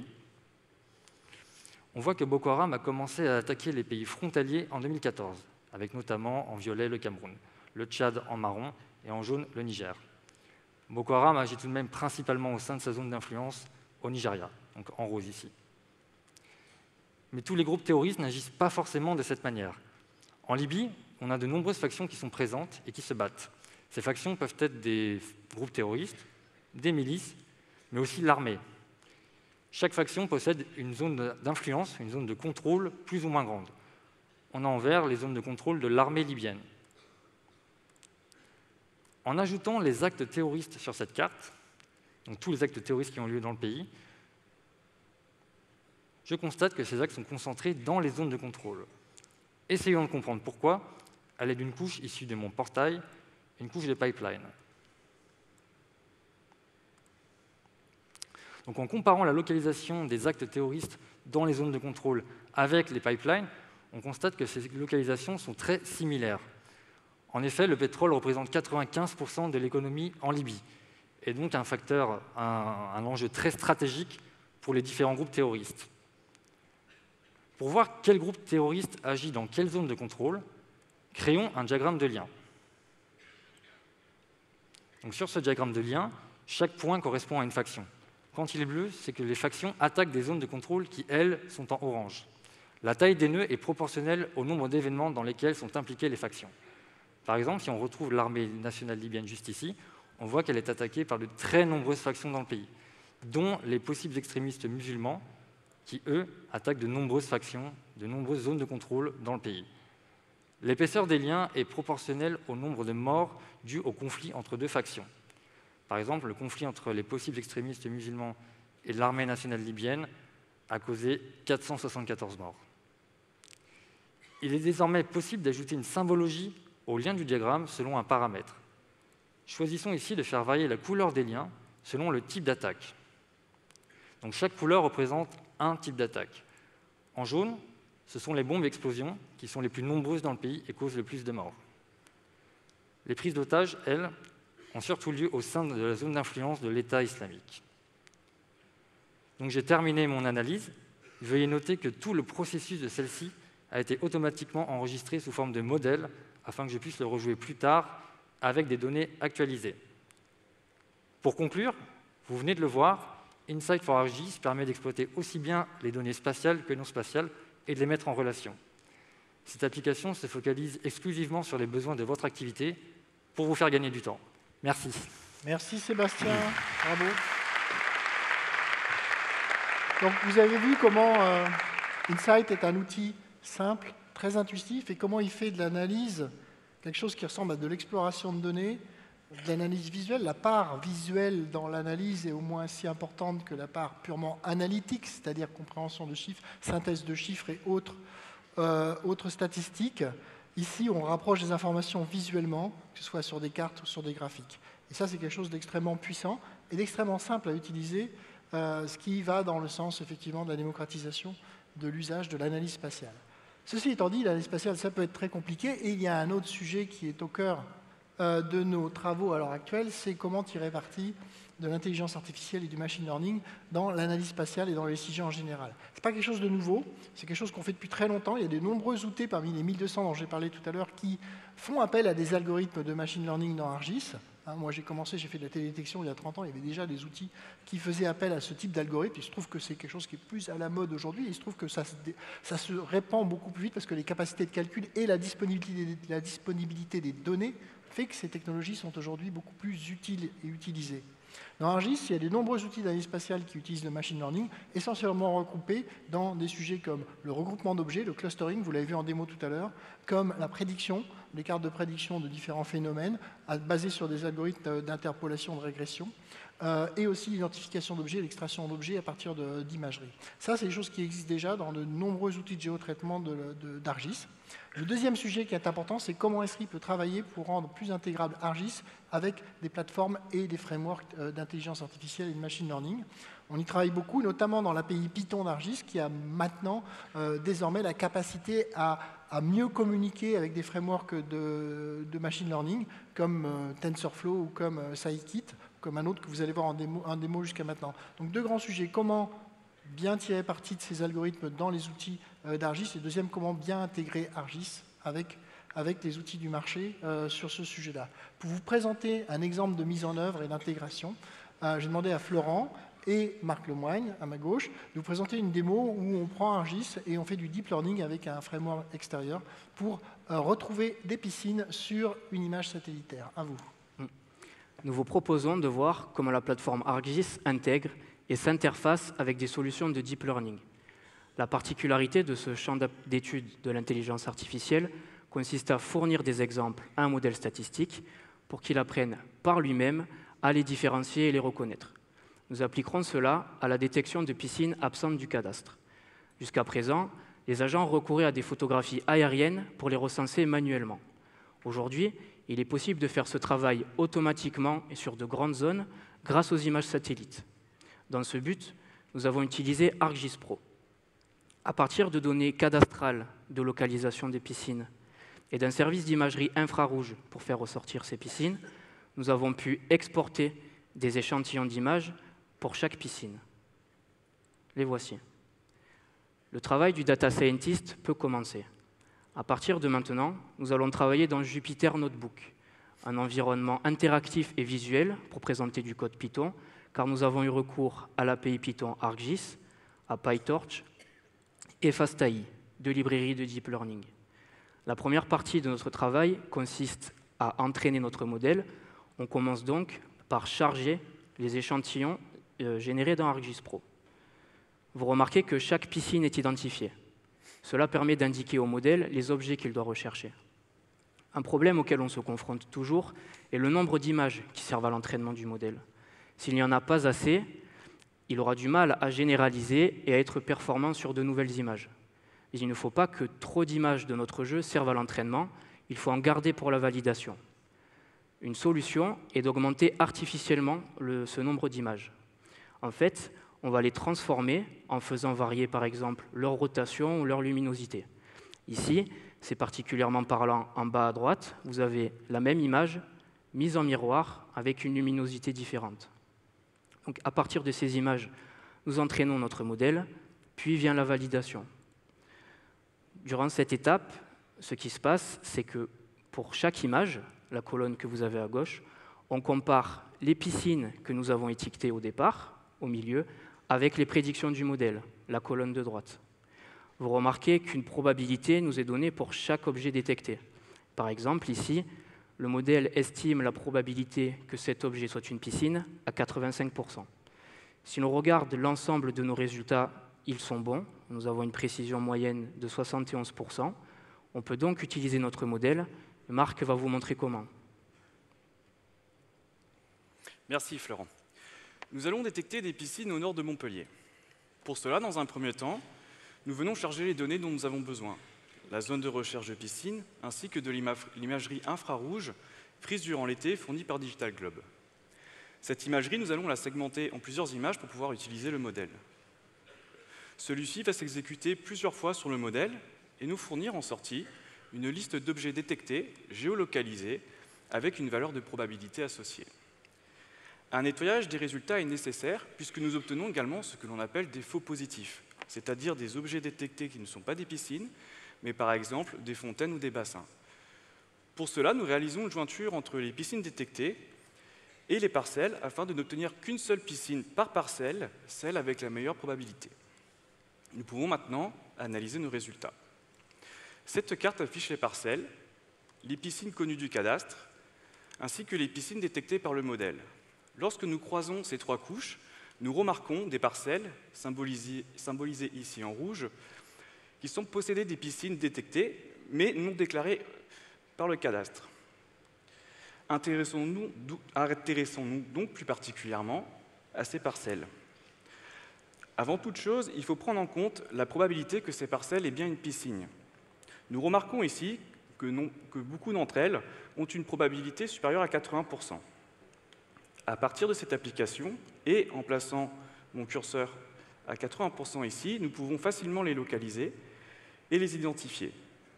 On voit que Boko Haram a commencé à attaquer les pays frontaliers en 2014, avec notamment en violet le Cameroun, le Tchad en marron et en jaune le Niger. Boko Haram agit tout de même principalement au sein de sa zone d'influence au Nigeria, donc en rose ici. Mais tous les groupes terroristes n'agissent pas forcément de cette manière. En Libye, on a de nombreuses factions qui sont présentes et qui se battent. Ces factions peuvent être des groupes terroristes, des milices, mais aussi l'armée. Chaque faction possède une zone d'influence, une zone de contrôle plus ou moins grande. On a en vert les zones de contrôle de l'armée libyenne. En ajoutant les actes terroristes sur cette carte, donc tous les actes terroristes qui ont lieu dans le pays, je constate que ces actes sont concentrés dans les zones de contrôle. Essayons de comprendre pourquoi, à l'aide d'une couche issue de mon portail, une couche de pipeline. Donc, en comparant la localisation des actes terroristes dans les zones de contrôle avec les pipelines, on constate que ces localisations sont très similaires. En effet, le pétrole représente 95% de l'économie en Libye, et donc un enjeu très stratégique pour les différents groupes terroristes. Pour voir quel groupe terroriste agit dans quelle zone de contrôle, créons un diagramme de lien. Donc, sur ce diagramme de lien, chaque point correspond à une faction. Quand il est bleu, c'est que les factions attaquent des zones de contrôle qui, elles, sont en orange. La taille des nœuds est proportionnelle au nombre d'événements dans lesquels sont impliquées les factions. Par exemple, si on retrouve l'armée nationale libyenne juste ici, on voit qu'elle est attaquée par de très nombreuses factions dans le pays, dont les possibles extrémistes musulmans, qui, eux, attaquent de nombreuses factions, de nombreuses zones de contrôle dans le pays. L'épaisseur des liens est proportionnelle au nombre de morts dus au conflit entre deux factions. Par exemple, le conflit entre les possibles extrémistes musulmans et l'armée nationale libyenne a causé 474 morts. Il est désormais possible d'ajouter une symbologie au lien du diagramme selon un paramètre. Choisissons ici de faire varier la couleur des liens selon le type d'attaque. Donc, chaque couleur représente un type d'attaque. En jaune, ce sont les bombes explosions qui sont les plus nombreuses dans le pays et causent le plus de morts. Les prises d'otages, elles, ont surtout lieu au sein de la zone d'influence de l'État islamique. Donc, j'ai terminé mon analyse. Veuillez noter que tout le processus de celle-ci a été automatiquement enregistré sous forme de modèle afin que je puisse le rejouer plus tard avec des données actualisées. Pour conclure, vous venez de le voir, Insight4ArcGIS permet d'exploiter aussi bien les données spatiales que non spatiales et de les mettre en relation. Cette application se focalise exclusivement sur les besoins de votre activité pour vous faire gagner du temps. Merci. Merci Sébastien, bravo. Donc vous avez vu comment Insight est un outil simple, très intuitif, et comment il fait de l'analyse quelque chose qui ressemble à de l'exploration de données, de l'analyse visuelle. La part visuelle dans l'analyse est au moins aussi importante que la part purement analytique, c'est-à-dire compréhension de chiffres, synthèse de chiffres et autres statistiques. Ici, on rapproche des informations visuellement, que ce soit sur des cartes ou sur des graphiques. Et ça, c'est quelque chose d'extrêmement puissant et d'extrêmement simple à utiliser, ce qui va dans le sens, effectivement, de la démocratisation de l'usage de l'analyse spatiale. Ceci étant dit, l'analyse spatiale, ça peut être très compliqué, et il y a un autre sujet qui est au cœur de nos travaux à l'heure actuelle, c'est comment tirer parti de l'intelligence artificielle et du machine learning dans l'analyse spatiale et dans les décisions en général. Ce n'est pas quelque chose de nouveau, c'est quelque chose qu'on fait depuis très longtemps. Il y a de nombreux outils parmi les 1200 dont j'ai parlé tout à l'heure qui font appel à des algorithmes de machine learning dans ArcGIS. Moi, j'ai fait de la télédétection il y a 30 ans, il y avait déjà des outils qui faisaient appel à ce type d'algorithme. Il se trouve que c'est quelque chose qui est plus à la mode aujourd'hui. Il se trouve que ça se répand beaucoup plus vite parce que les capacités de calcul et la disponibilité des données fait que ces technologies sont aujourd'hui beaucoup plus utiles et utilisées. Dans ArcGIS, il y a de nombreux outils d'analyse spatiale qui utilisent le machine learning, essentiellement regroupés dans des sujets comme le regroupement d'objets, le clustering, vous l'avez vu en démo tout à l'heure, comme la prédiction, les cartes de prédiction de différents phénomènes, basées sur des algorithmes d'interpolation, de régression, et aussi l'identification d'objets, l'extraction d'objets à partir d'imagerie. Ça, c'est des choses qui existent déjà dans de nombreux outils de géotraitement d'ArcGIS. Le deuxième sujet qui est important, c'est comment Esri peut travailler pour rendre plus intégrable ArcGIS avec des plateformes et des frameworks d'intelligence artificielle et de machine learning. On y travaille beaucoup, notamment dans l'API Python d'ArcGIS, qui a maintenant désormais la capacité à à mieux communiquer avec des frameworks de machine learning comme TensorFlow ou comme Scikit, comme un autre que vous allez voir en démo jusqu'à maintenant. Donc deux grands sujets, comment bien tirer parti de ces algorithmes dans les outils d'Argis, et deuxième, comment bien intégrer Argis avec les outils du marché sur ce sujet-là. Pour vous présenter un exemple de mise en œuvre et d'intégration, j'ai demandé à Florent et Marc Lemoigne, à ma gauche, de vous présenter une démo où on prend Argis et on fait du deep learning avec un framework extérieur pour retrouver des piscines sur une image satellitaire. À vous. Nous vous proposons de voir comment la plateforme Argis intègre et s'interface avec des solutions de deep learning. La particularité de ce champ d'étude de l'intelligence artificielle consiste à fournir des exemples à un modèle statistique pour qu'il apprenne par lui-même à les différencier et les reconnaître. Nous appliquerons cela à la détection de piscines absentes du cadastre. Jusqu'à présent, les agents recouraient à des photographies aériennes pour les recenser manuellement. Aujourd'hui, il est possible de faire ce travail automatiquement et sur de grandes zones grâce aux images satellites. Dans ce but, nous avons utilisé ArcGIS Pro. À partir de données cadastrales de localisation des piscines et d'un service d'imagerie infrarouge pour faire ressortir ces piscines, nous avons pu exporter des échantillons d'images pour chaque piscine. Les voici. Le travail du data scientist peut commencer. À partir de maintenant, nous allons travailler dans Jupyter Notebook, un environnement interactif et visuel pour présenter du code Python, car nous avons eu recours à l'API Python ArcGIS, à PyTorch et FastAI, deux librairies de deep learning. La première partie de notre travail consiste à entraîner notre modèle. On commence donc par charger les échantillons générés dans ArcGIS Pro. Vous remarquez que chaque piscine est identifiée. Cela permet d'indiquer au modèle les objets qu'il doit rechercher. Un problème auquel on se confronte toujours est le nombre d'images qui servent à l'entraînement du modèle. S'il n'y en a pas assez, il aura du mal à généraliser et à être performant sur de nouvelles images. Mais il ne faut pas que trop d'images de notre jeu servent à l'entraînement, il faut en garder pour la validation. Une solution est d'augmenter artificiellement ce nombre d'images. En fait, on va les transformer en faisant varier, par exemple, leur rotation ou leur luminosité. Ici, c'est particulièrement parlant en bas à droite, vous avez la même image mise en miroir avec une luminosité différente. Donc, à partir de ces images, nous entraînons notre modèle, puis vient la validation. Durant cette étape, ce qui se passe, c'est que pour chaque image, la colonne que vous avez à gauche, on compare les piscines que nous avons étiquetées au départ, au milieu, avec les prédictions du modèle, la colonne de droite. Vous remarquez qu'une probabilité nous est donnée pour chaque objet détecté. Par exemple, ici, le modèle estime la probabilité que cet objet soit une piscine à 85%. Si l'on regarde l'ensemble de nos résultats, ils sont bons. Nous avons une précision moyenne de 71%. On peut donc utiliser notre modèle. Marc va vous montrer comment. Merci Florent. Nous allons détecter des piscines au nord de Montpellier. Pour cela, dans un premier temps, nous venons charger les données dont nous avons besoin. La zone de recherche de piscine, ainsi que de l'imagerie infrarouge prise durant l'été fournie par Digital Globe. Cette imagerie, nous allons la segmenter en plusieurs images pour pouvoir utiliser le modèle. Celui-ci va s'exécuter plusieurs fois sur le modèle et nous fournir en sortie une liste d'objets détectés, géolocalisés, avec une valeur de probabilité associée. Un nettoyage des résultats est nécessaire puisque nous obtenons également ce que l'on appelle des faux positifs, c'est-à-dire des objets détectés qui ne sont pas des piscines, mais par exemple des fontaines ou des bassins. Pour cela, nous réalisons une jointure entre les piscines détectées et les parcelles afin de n'obtenir qu'une seule piscine par parcelle, celle avec la meilleure probabilité. Nous pouvons maintenant analyser nos résultats. Cette carte affiche les parcelles, les piscines connues du cadastre, ainsi que les piscines détectées par le modèle. Lorsque nous croisons ces trois couches, nous remarquons des parcelles, symbolisées ici en rouge, qui sont possédées des piscines détectées, mais non déclarées par le cadastre. Intéressons-nous donc plus particulièrement à ces parcelles. Avant toute chose, il faut prendre en compte la probabilité que ces parcelles aient bien une piscine. Nous remarquons ici que beaucoup d'entre elles ont une probabilité supérieure à 80%. À partir de cette application, et en plaçant mon curseur à 80% ici, nous pouvons facilement les localiser et les identifier.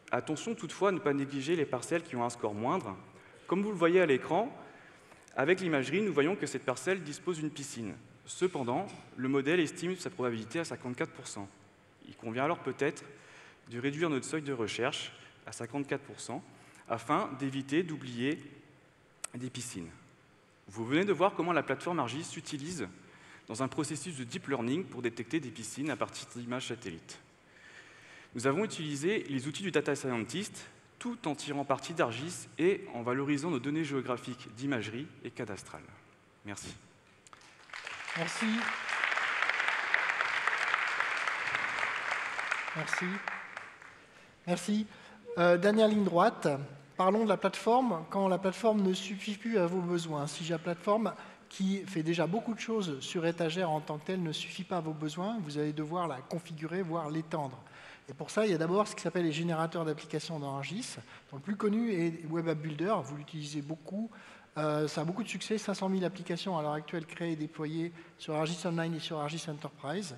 Attention toutefois à ne pas négliger les parcelles qui ont un score moindre. Comme vous le voyez à l'écran, avec l'imagerie, nous voyons que cette parcelle dispose d'une piscine. Cependant, le modèle estime sa probabilité à 54%. Il convient alors peut-être de réduire notre seuil de recherche à 54% afin d'éviter d'oublier des piscines. Vous venez de voir comment la plateforme ArcGIS s'utilise dans un processus de deep learning pour détecter des piscines à partir d'images satellites. Nous avons utilisé les outils du data scientist tout en tirant parti d'ArcGIS et en valorisant nos données géographiques d'imagerie et cadastrales. Merci. Merci. Merci. Merci. Dernière ligne droite. Parlons de la plateforme quand la plateforme ne suffit plus à vos besoins. Si la plateforme qui fait déjà beaucoup de choses sur étagère en tant que telle ne suffit pas à vos besoins, vous allez devoir la configurer, voire l'étendre. Et pour ça, il y a d'abord ce qui s'appelle les générateurs d'applications dans ArcGIS. Le plus connu est Web App Builder, vous l'utilisez beaucoup. Ça a beaucoup de succès, 500 000 applications à l'heure actuelle créées et déployées sur ArcGIS Online et sur ArcGIS Enterprise.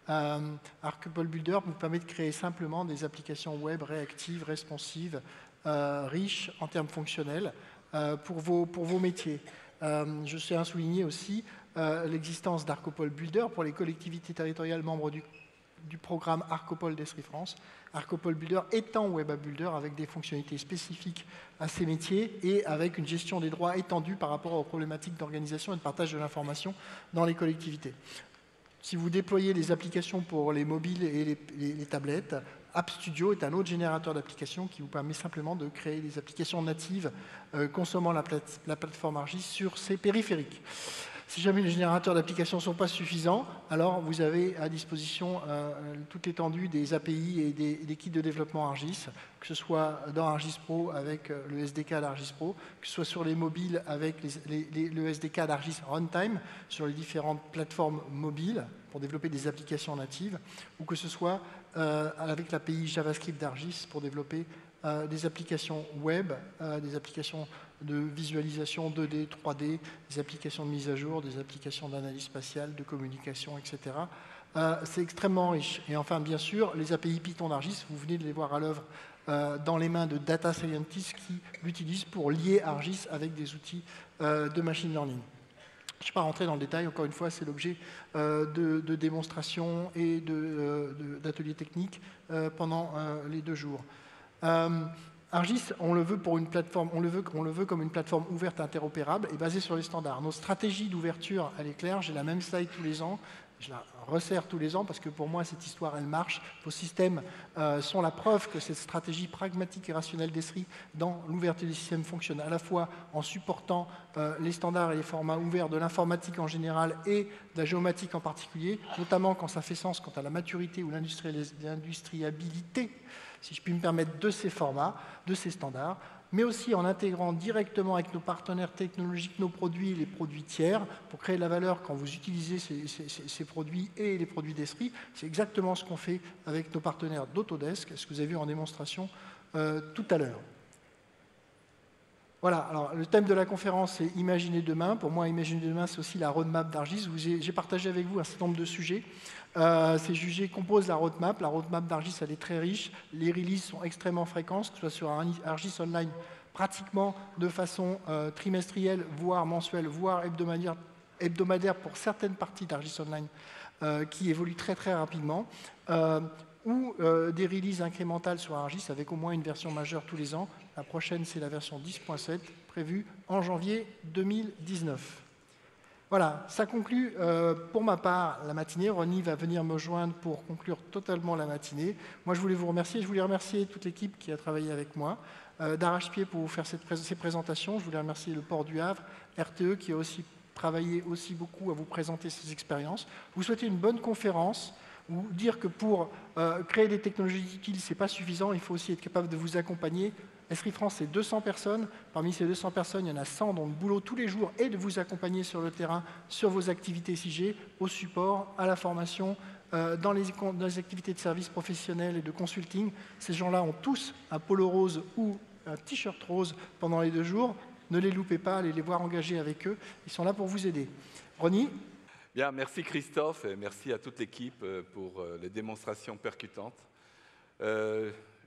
Arcopole Builder vous permet de créer simplement des applications web réactives, responsives, riches en termes fonctionnels pour vos métiers. Je tiens à souligner aussi l'existence d'Arcopole Builder pour les collectivités territoriales membres du programme Arcopole d'Esri France. Arcopole Builder étant Web App Builder avec des fonctionnalités spécifiques à ces métiers et avec une gestion des droits étendue par rapport aux problématiques d'organisation et de partage de l'information dans les collectivités. Si vous déployez des applications pour les mobiles et les tablettes, App Studio est un autre générateur d'applications qui vous permet simplement de créer des applications natives consommant la plateforme ArcGIS sur ces périphériques. Si jamais les générateurs d'applications ne sont pas suffisants, alors vous avez à disposition toute l'étendue des API et des kits de développement ArcGIS, que ce soit dans ArcGIS Pro avec le SDK d'ArcGIS Pro, que ce soit sur les mobiles avec le SDK d'ArcGIS Runtime, sur les différentes plateformes mobiles pour développer des applications natives, ou que ce soit avec l'API JavaScript d'ArcGIS pour développer des applications web, des applications de visualisation 2D, 3D, des applications de mise à jour, des applications d'analyse spatiale, de communication, etc. C'est extrêmement riche. Et enfin, bien sûr, les API Python d'ArcGIS, vous venez de les voir à l'œuvre dans les mains de data scientists qui l'utilisent pour lier ArcGIS avec des outils de machine learning. Je ne vais pas rentrer dans le détail, encore une fois, c'est l'objet de démonstrations et d'ateliers techniques pendant les 2 jours. ArcGIS, on le veut pour une plateforme, on le veut comme une plateforme ouverte, interopérable et basée sur les standards. Nos stratégies d'ouverture, elle est claire, j'ai la même slide tous les ans, je la resserre tous les ans parce que pour moi cette histoire elle marche. Vos systèmes sont la preuve que cette stratégie pragmatique et rationnelle d'Esri dans l'ouverture des systèmes fonctionne à la fois en supportant les standards et les formats ouverts de l'informatique en général et de la géomatique en particulier, notamment quand ça fait sens quant à la maturité ou l'industriabilité, si je puis me permettre, de ces formats, de ces standards, mais aussi en intégrant directement avec nos partenaires technologiques nos produits, les produits tiers, pour créer de la valeur quand vous utilisez ces produits et les produits d'Esri. C'est exactement ce qu'on fait avec nos partenaires d'Autodesk, ce que vous avez vu en démonstration tout à l'heure. Voilà, alors le thème de la conférence c'est Imaginer demain. Pour moi, Imaginer demain, c'est aussi la roadmap d'ArcGIS. J'ai partagé avec vous un certain nombre de sujets. Ces sujets composent la roadmap. La roadmap d'ArcGIS, elle est très riche. Les releases sont extrêmement fréquentes, que ce soit sur ArcGIS Online, pratiquement de façon trimestrielle, voire mensuelle, voire hebdomadaire pour certaines parties d'ArcGIS Online qui évoluent très très rapidement. Ou des releases incrémentales sur ArcGIS avec au moins une version majeure tous les ans. La prochaine, c'est la version 10.7, prévue en janvier 2019. Voilà, ça conclut pour ma part la matinée. Ronnie va venir me joindre pour conclure totalement la matinée. Moi, je voulais vous remercier. Je voulais remercier toute l'équipe qui a travaillé avec moi, d'arrache-pied pour vous faire ces présentations. Je voulais remercier le Port du Havre, RTE, qui a aussi travaillé aussi beaucoup à vous présenter ces expériences. Vous souhaitez une bonne conférence. Ou dire que pour créer des technologies utiles, ce n'est pas suffisant, il faut aussi être capable de vous accompagner. Esri France, c'est 200 personnes. Parmi ces 200 personnes, il y en a 100 dont le boulot tous les jours est de vous accompagner sur le terrain, sur vos activités SIG, au support, à la formation, dans les activités de service professionnels et de consulting. Ces gens-là ont tous un polo rose ou un t-shirt rose pendant les 2 jours. Ne les loupez pas, allez les voir engagés avec eux. Ils sont là pour vous aider. Ronnie ? Bien, merci Christophe et merci à toute l'équipe pour les démonstrations percutantes.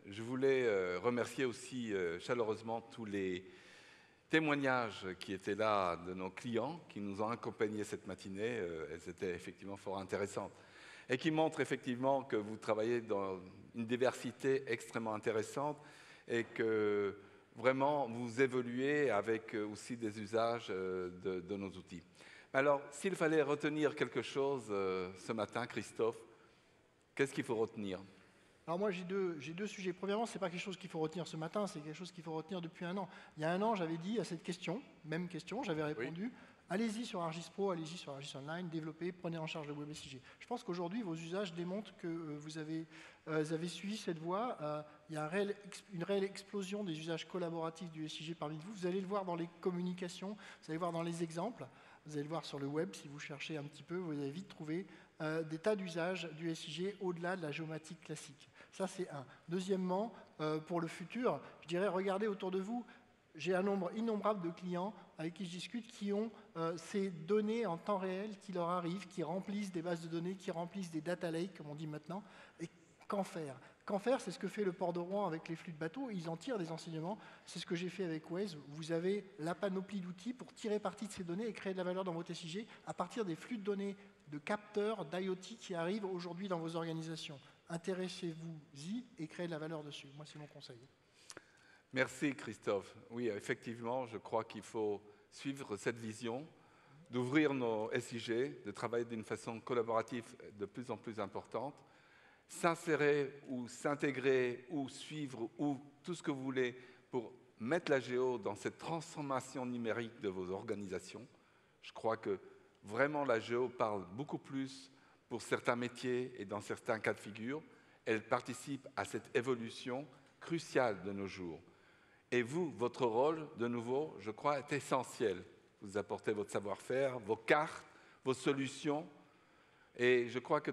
je voulais remercier aussi chaleureusement tous les témoignages qui étaient là de nos clients, qui nous ont accompagnés cette matinée. Elles étaient effectivement fort intéressantes et qui montrent effectivement que vous travaillez dans une diversité extrêmement intéressante et que vraiment vous évoluez avec aussi des usages de nos outils. Alors, s'il fallait retenir quelque chose ce matin, Christophe, qu'est-ce qu'il faut retenir? Alors moi, j'ai deux sujets. Premièrement, ce n'est pas quelque chose qu'il faut retenir ce matin, c'est quelque chose qu'il faut retenir depuis un an. Il y a un an, j'avais dit à cette question, même question, j'avais répondu, allez-y sur ArcGIS Pro, allez-y sur ArcGIS Online, développez, prenez en charge le WebSIG. Je pense qu'aujourd'hui, vos usages démontrent que vous avez suivi cette voie. Il y a une réelle explosion des usages collaboratifs du SIG parmi vous. Vous allez le voir dans les communications, vous allez le voir dans les exemples, vous allez le voir sur le web, si vous cherchez un petit peu, vous allez vite trouver des tas d'usages du SIG au-delà de la géomatique classique. Ça, c'est un. Deuxièmement, pour le futur, je dirais, regardez autour de vous. J'ai un nombre innombrable de clients avec qui je discute qui ont ces données en temps réel qui leur arrivent, qui remplissent des bases de données, qui remplissent des data lakes, comme on dit maintenant. Et qu'en faire? Qu'en faire, c'est ce que fait le port de Rouen avec les flux de bateaux. Ils en tirent des enseignements. C'est ce que j'ai fait avec Waze. Vous avez la panoplie d'outils pour tirer parti de ces données et créer de la valeur dans votre SIG à partir des flux de données de capteurs, d'IoT qui arrivent aujourd'hui dans vos organisations. Intéressez-vous-y et créez de la valeur dessus. Moi, c'est mon conseil. Merci Christophe. Oui, effectivement, je crois qu'il faut suivre cette vision, d'ouvrir nos SIG, de travailler d'une façon collaborative de plus en plus importante, s'insérer ou s'intégrer ou suivre ou tout ce que vous voulez pour mettre la géo dans cette transformation numérique de vos organisations. Je crois que vraiment la géo parle beaucoup plus pour certains métiers et dans certains cas de figure. Elle participe à cette évolution cruciale de nos jours. Et vous, votre rôle, de nouveau, je crois, est essentiel. Vous apportez votre savoir-faire, vos cartes, vos solutions. Et je crois que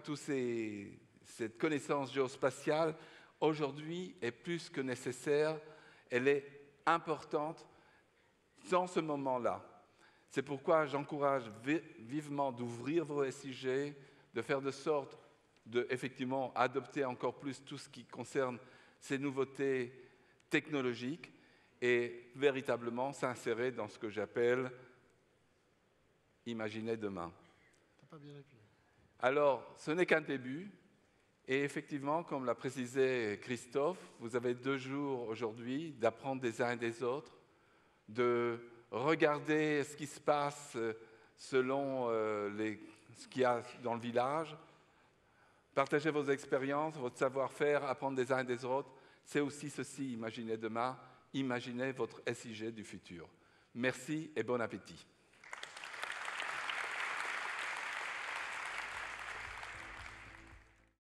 cette connaissance géospatiale, aujourd'hui, est plus que nécessaire. Elle est importante dans ce moment-là. C'est pourquoi j'encourage vivement d'ouvrir vos SIG, de faire de sorte de, effectivement, adopter encore plus tout ce qui concerne ces nouveautés technologiques et véritablement s'insérer dans ce que j'appelle « imaginer demain ». T'as pas bien appuyé. Alors, ce n'est qu'un début. Et effectivement, comme l'a précisé Christophe, vous avez 2 jours aujourd'hui d'apprendre des uns et des autres, de regarder ce qui se passe selon ce qu'il y a dans le village, partager vos expériences, votre savoir-faire, apprendre des uns et des autres. C'est aussi ceci, imaginez demain, imaginez votre SIG du futur. Merci et bon appétit.